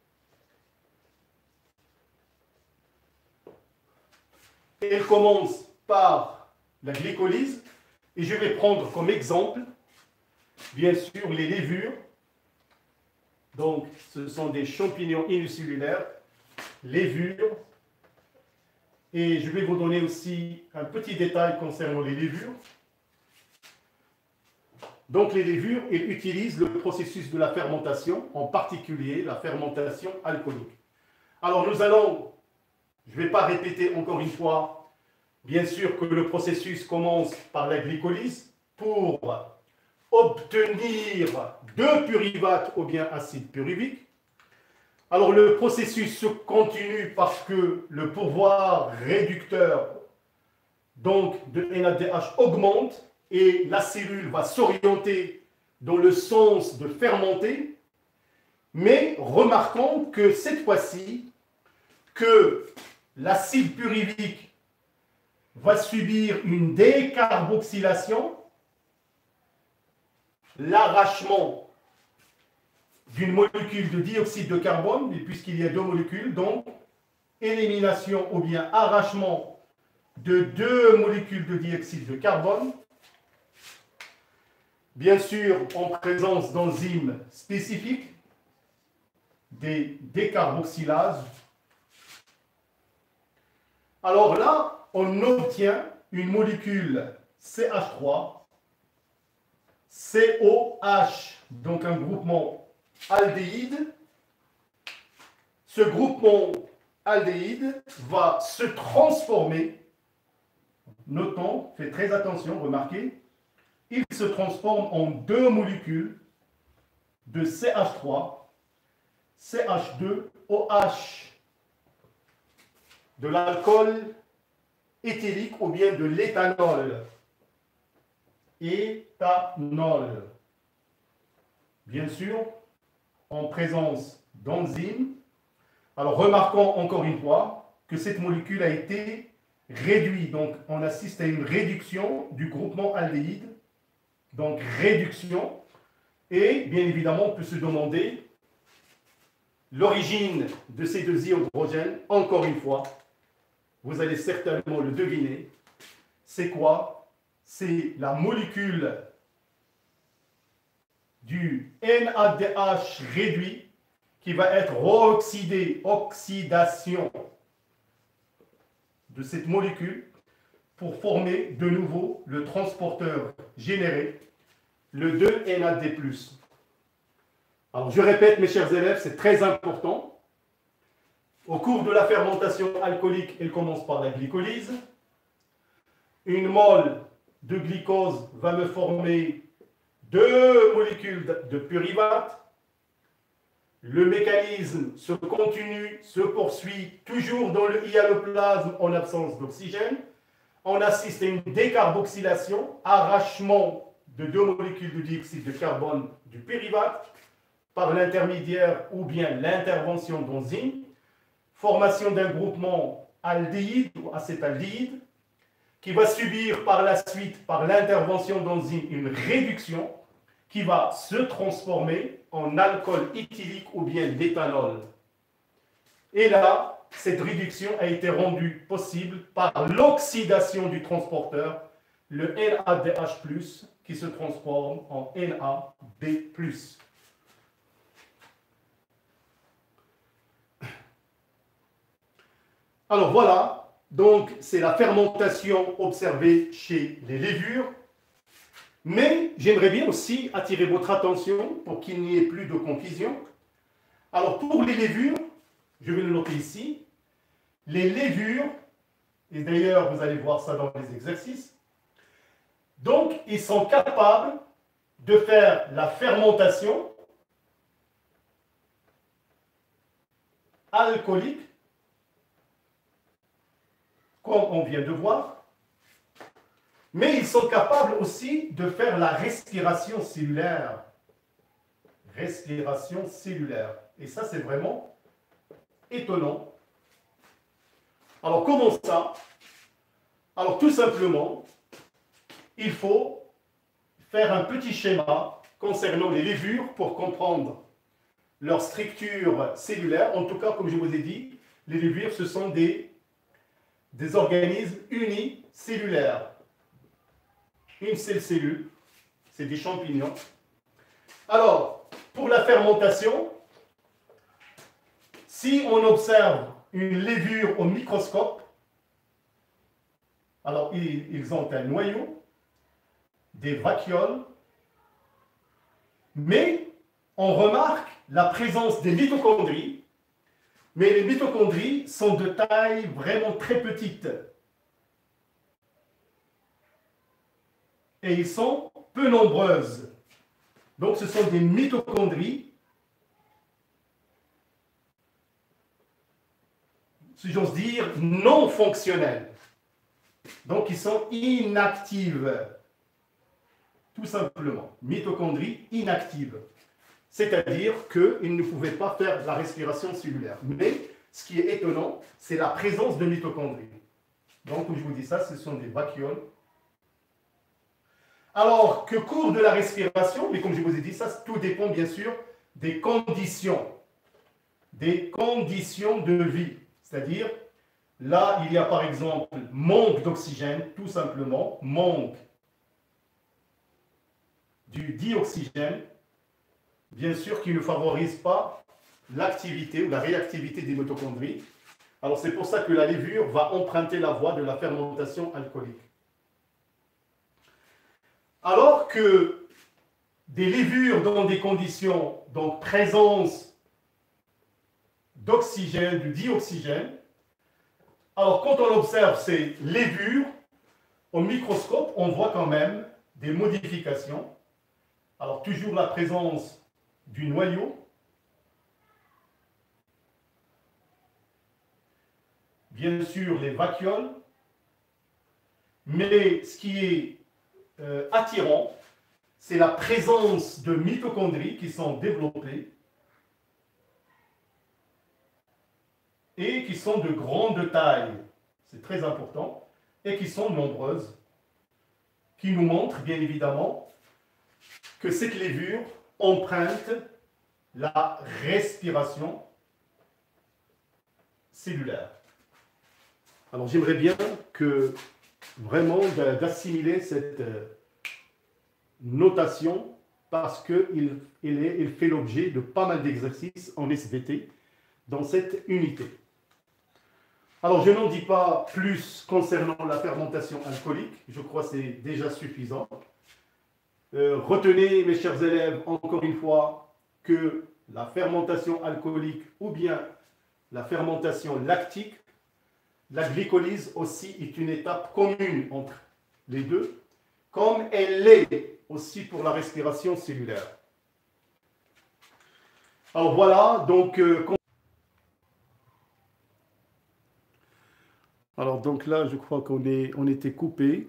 Elle commence par la glycolyse, et je vais prendre comme exemple, bien sûr, les levures. Donc, ce sont des champignons unicellulaires, levures. Et je vais vous donner aussi un petit détail concernant les levures. Donc, les levures, elles utilisent le processus de la fermentation, en particulier la fermentation alcoolique. Alors, je ne vais pas répéter encore une fois, bien sûr que le processus commence par la glycolyse pour obtenir de pyruvate ou bien acide pyruvique. Alors le processus se continue parce que le pouvoir réducteur donc de NADH augmente et la cellule va s'orienter dans le sens de fermenter. Mais remarquons que cette fois-ci, que l'acide pyruvique va subir une décarboxylation, l'arrachement d'une molécule de dioxyde de carbone, et puisqu'il y a deux molécules, donc élimination ou bien arrachement de deux molécules de dioxyde de carbone, bien sûr en présence d'enzymes spécifiques, des décarboxylases. Alors là, on obtient une molécule CH3, COH, donc un groupement aldéhyde. Ce groupement aldéhyde va se transformer, notons, faites très attention, remarquez, il se transforme en deux molécules de CH3, CH2, OH, de l'alcool éthylique ou bien de l'éthanol. Éthanol. Bien sûr, en présence d'enzymes. Alors, remarquons encore une fois que cette molécule a été réduite. Donc, on assiste à une réduction du groupement aldéhyde. Donc, réduction. Et, bien évidemment, on peut se demander l'origine de ces deux hydrogènes. Encore une fois, vous allez certainement le deviner. C'est quoi? C'est la molécule du NADH réduit qui va être reoxydée, oxydation de cette molécule pour former de nouveau le transporteur généré, le 2-NAD+. Alors je répète mes chers élèves, c'est très important. Au cours de la fermentation alcoolique, elle commence par la glycolyse. Une mole de glycose va me former deux molécules de pyruvate. Le mécanisme se continue, se poursuit toujours dans le hyaloplasme en absence d'oxygène. On assiste à une décarboxylation, arrachement de deux molécules de dioxyde de carbone du pyruvate par l'intermédiaire ou bien l'intervention d'enzymes, formation d'un groupement aldéhyde ou acétaldéhyde qui va subir par la suite, par l'intervention d'enzymes, une réduction qui va se transformer en alcool éthylique ou bien d'éthanol. Et là, cette réduction a été rendue possible par l'oxydation du transporteur, le NADH+, qui se transforme en NAD+. Alors voilà, donc c'est la fermentation observée chez les levures. Mais j'aimerais bien aussi attirer votre attention pour qu'il n'y ait plus de confusion. Alors pour les levures, je vais le noter ici, les levures, et d'ailleurs vous allez voir ça dans les exercices, donc ils sont capables de faire la fermentation alcoolique, comme on vient de voir, mais ils sont capables aussi de faire la respiration cellulaire. Respiration cellulaire. Et ça, c'est vraiment étonnant. Alors, comment ça? Alors, tout simplement, il faut faire un petit schéma concernant les levures pour comprendre leur structure cellulaire. En tout cas, comme je vous ai dit, les levures, ce sont des organismes unicellulaires. Une seule cellule, c'est des champignons. Alors, pour la fermentation, si on observe une levure au microscope, alors ils ont un noyau, des vacuoles, mais on remarque la présence des mitochondries, mais les mitochondries sont de taille vraiment très petite. Et ils sont peu nombreuses. Donc ce sont des mitochondries, si j'ose dire, non fonctionnelles. Donc ils sont inactives. Tout simplement. Mitochondries inactives. C'est-à-dire qu'ils ne pouvaient pas faire la respiration cellulaire. Mais ce qui est étonnant, c'est la présence de mitochondries. Donc, comme je vous dis ça, ce sont des vacuoles. Alors, que cours de la respiration, mais comme je vous ai dit, ça, tout dépend bien sûr des conditions de vie. C'est-à-dire, là, il y a par exemple manque d'oxygène, tout simplement, manque du dioxygène, bien sûr qui ne favorise pas l'activité ou la réactivité des mitochondries. Alors c'est pour ça que la levure va emprunter la voie de la fermentation alcoolique. Alors que des levures dans des conditions, donc présence d'oxygène, du dioxygène, alors quand on observe ces levures, au microscope, on voit quand même des modifications. Alors toujours la présence du noyau, bien sûr les vacuoles, mais ce qui est attirant, c'est la présence de mitochondries qui sont développées et qui sont de grande taille, c'est très important, et qui sont nombreuses, qui nous montrent bien évidemment que cette levure emprunte la respiration cellulaire. Alors j'aimerais bien que vraiment d'assimiler cette notation parce qu'il fait l'objet de pas mal d'exercices en SVT dans cette unité. Alors je n'en dis pas plus concernant la fermentation alcoolique, je crois que c'est déjà suffisant. Retenez mes chers élèves encore une fois que la fermentation alcoolique ou bien la fermentation lactique, la glycolyse aussi est une étape commune entre les deux, comme elle l'est aussi pour la respiration cellulaire. Alors voilà, donc là, je crois on était coupé.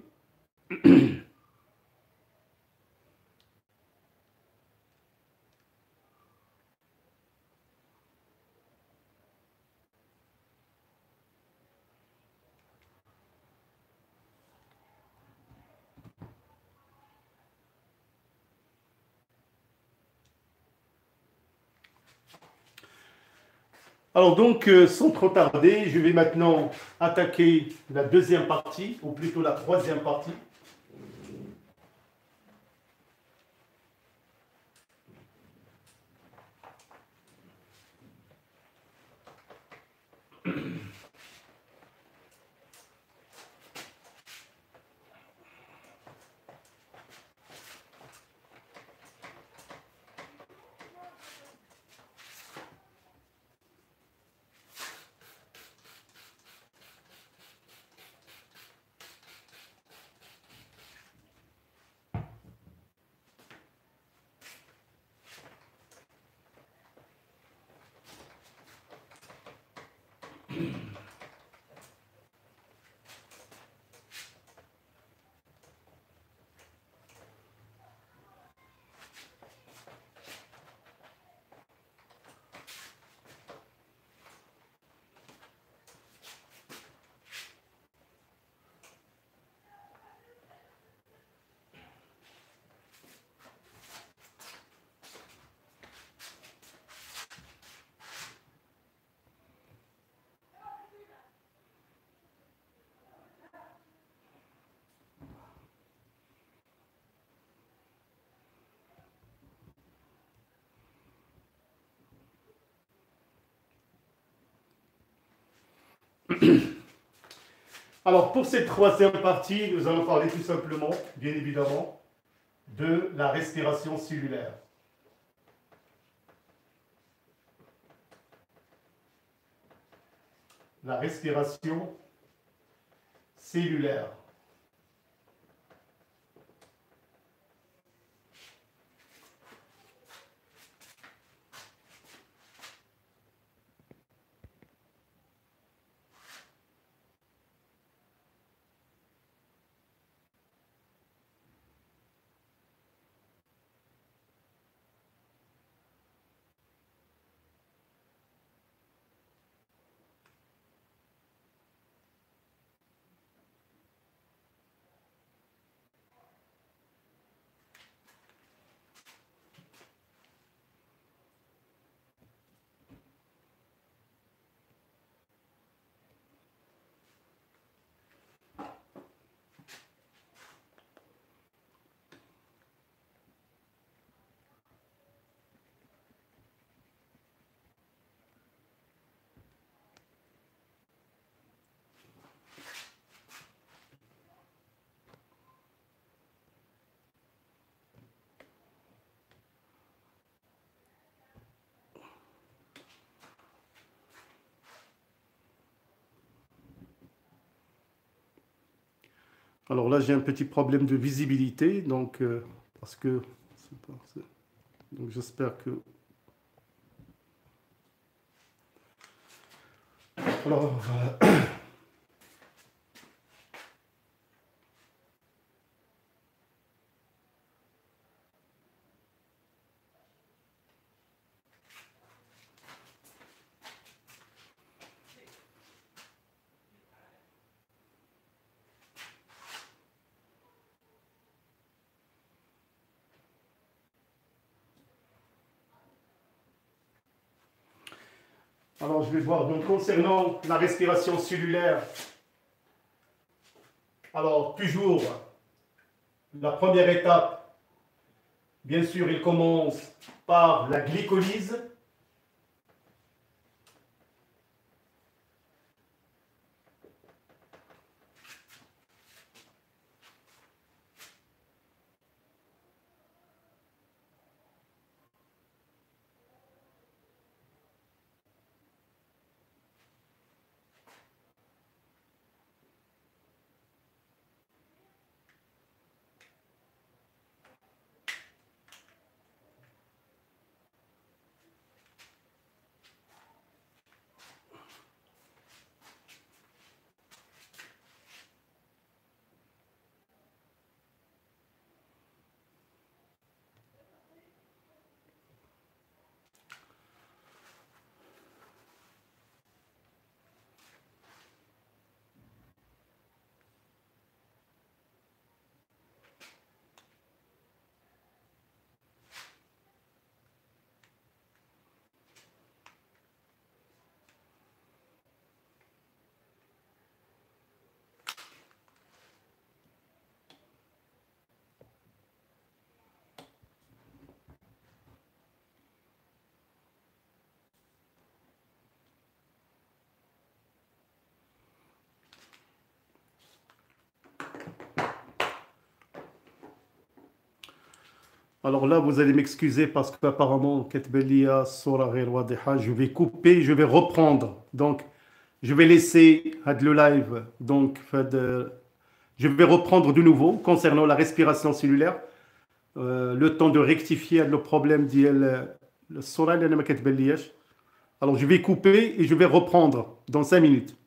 Alors donc, sans trop tarder, je vais maintenant attaquer la deuxième partie, ou plutôt la troisième partie. Alors, pour cette troisième partie, nous allons parler tout simplement, bien évidemment, de la respiration cellulaire. La respiration cellulaire. Alors là, j'ai un petit problème de visibilité, donc parce que donc j'espère que alors alors je vais voir donc concernant la respiration cellulaire. Alors toujours la première étape, bien sûr, il commence par la glycolyse. Alors là, vous allez m'excuser parce qu'apparemment, je vais couper, je vais reprendre. Donc, je vais laisser le live. Donc, je vais reprendre de nouveau concernant la respiration cellulaire. Le temps de rectifier le problème le. Alors, je vais couper et je vais reprendre dans 5 minutes.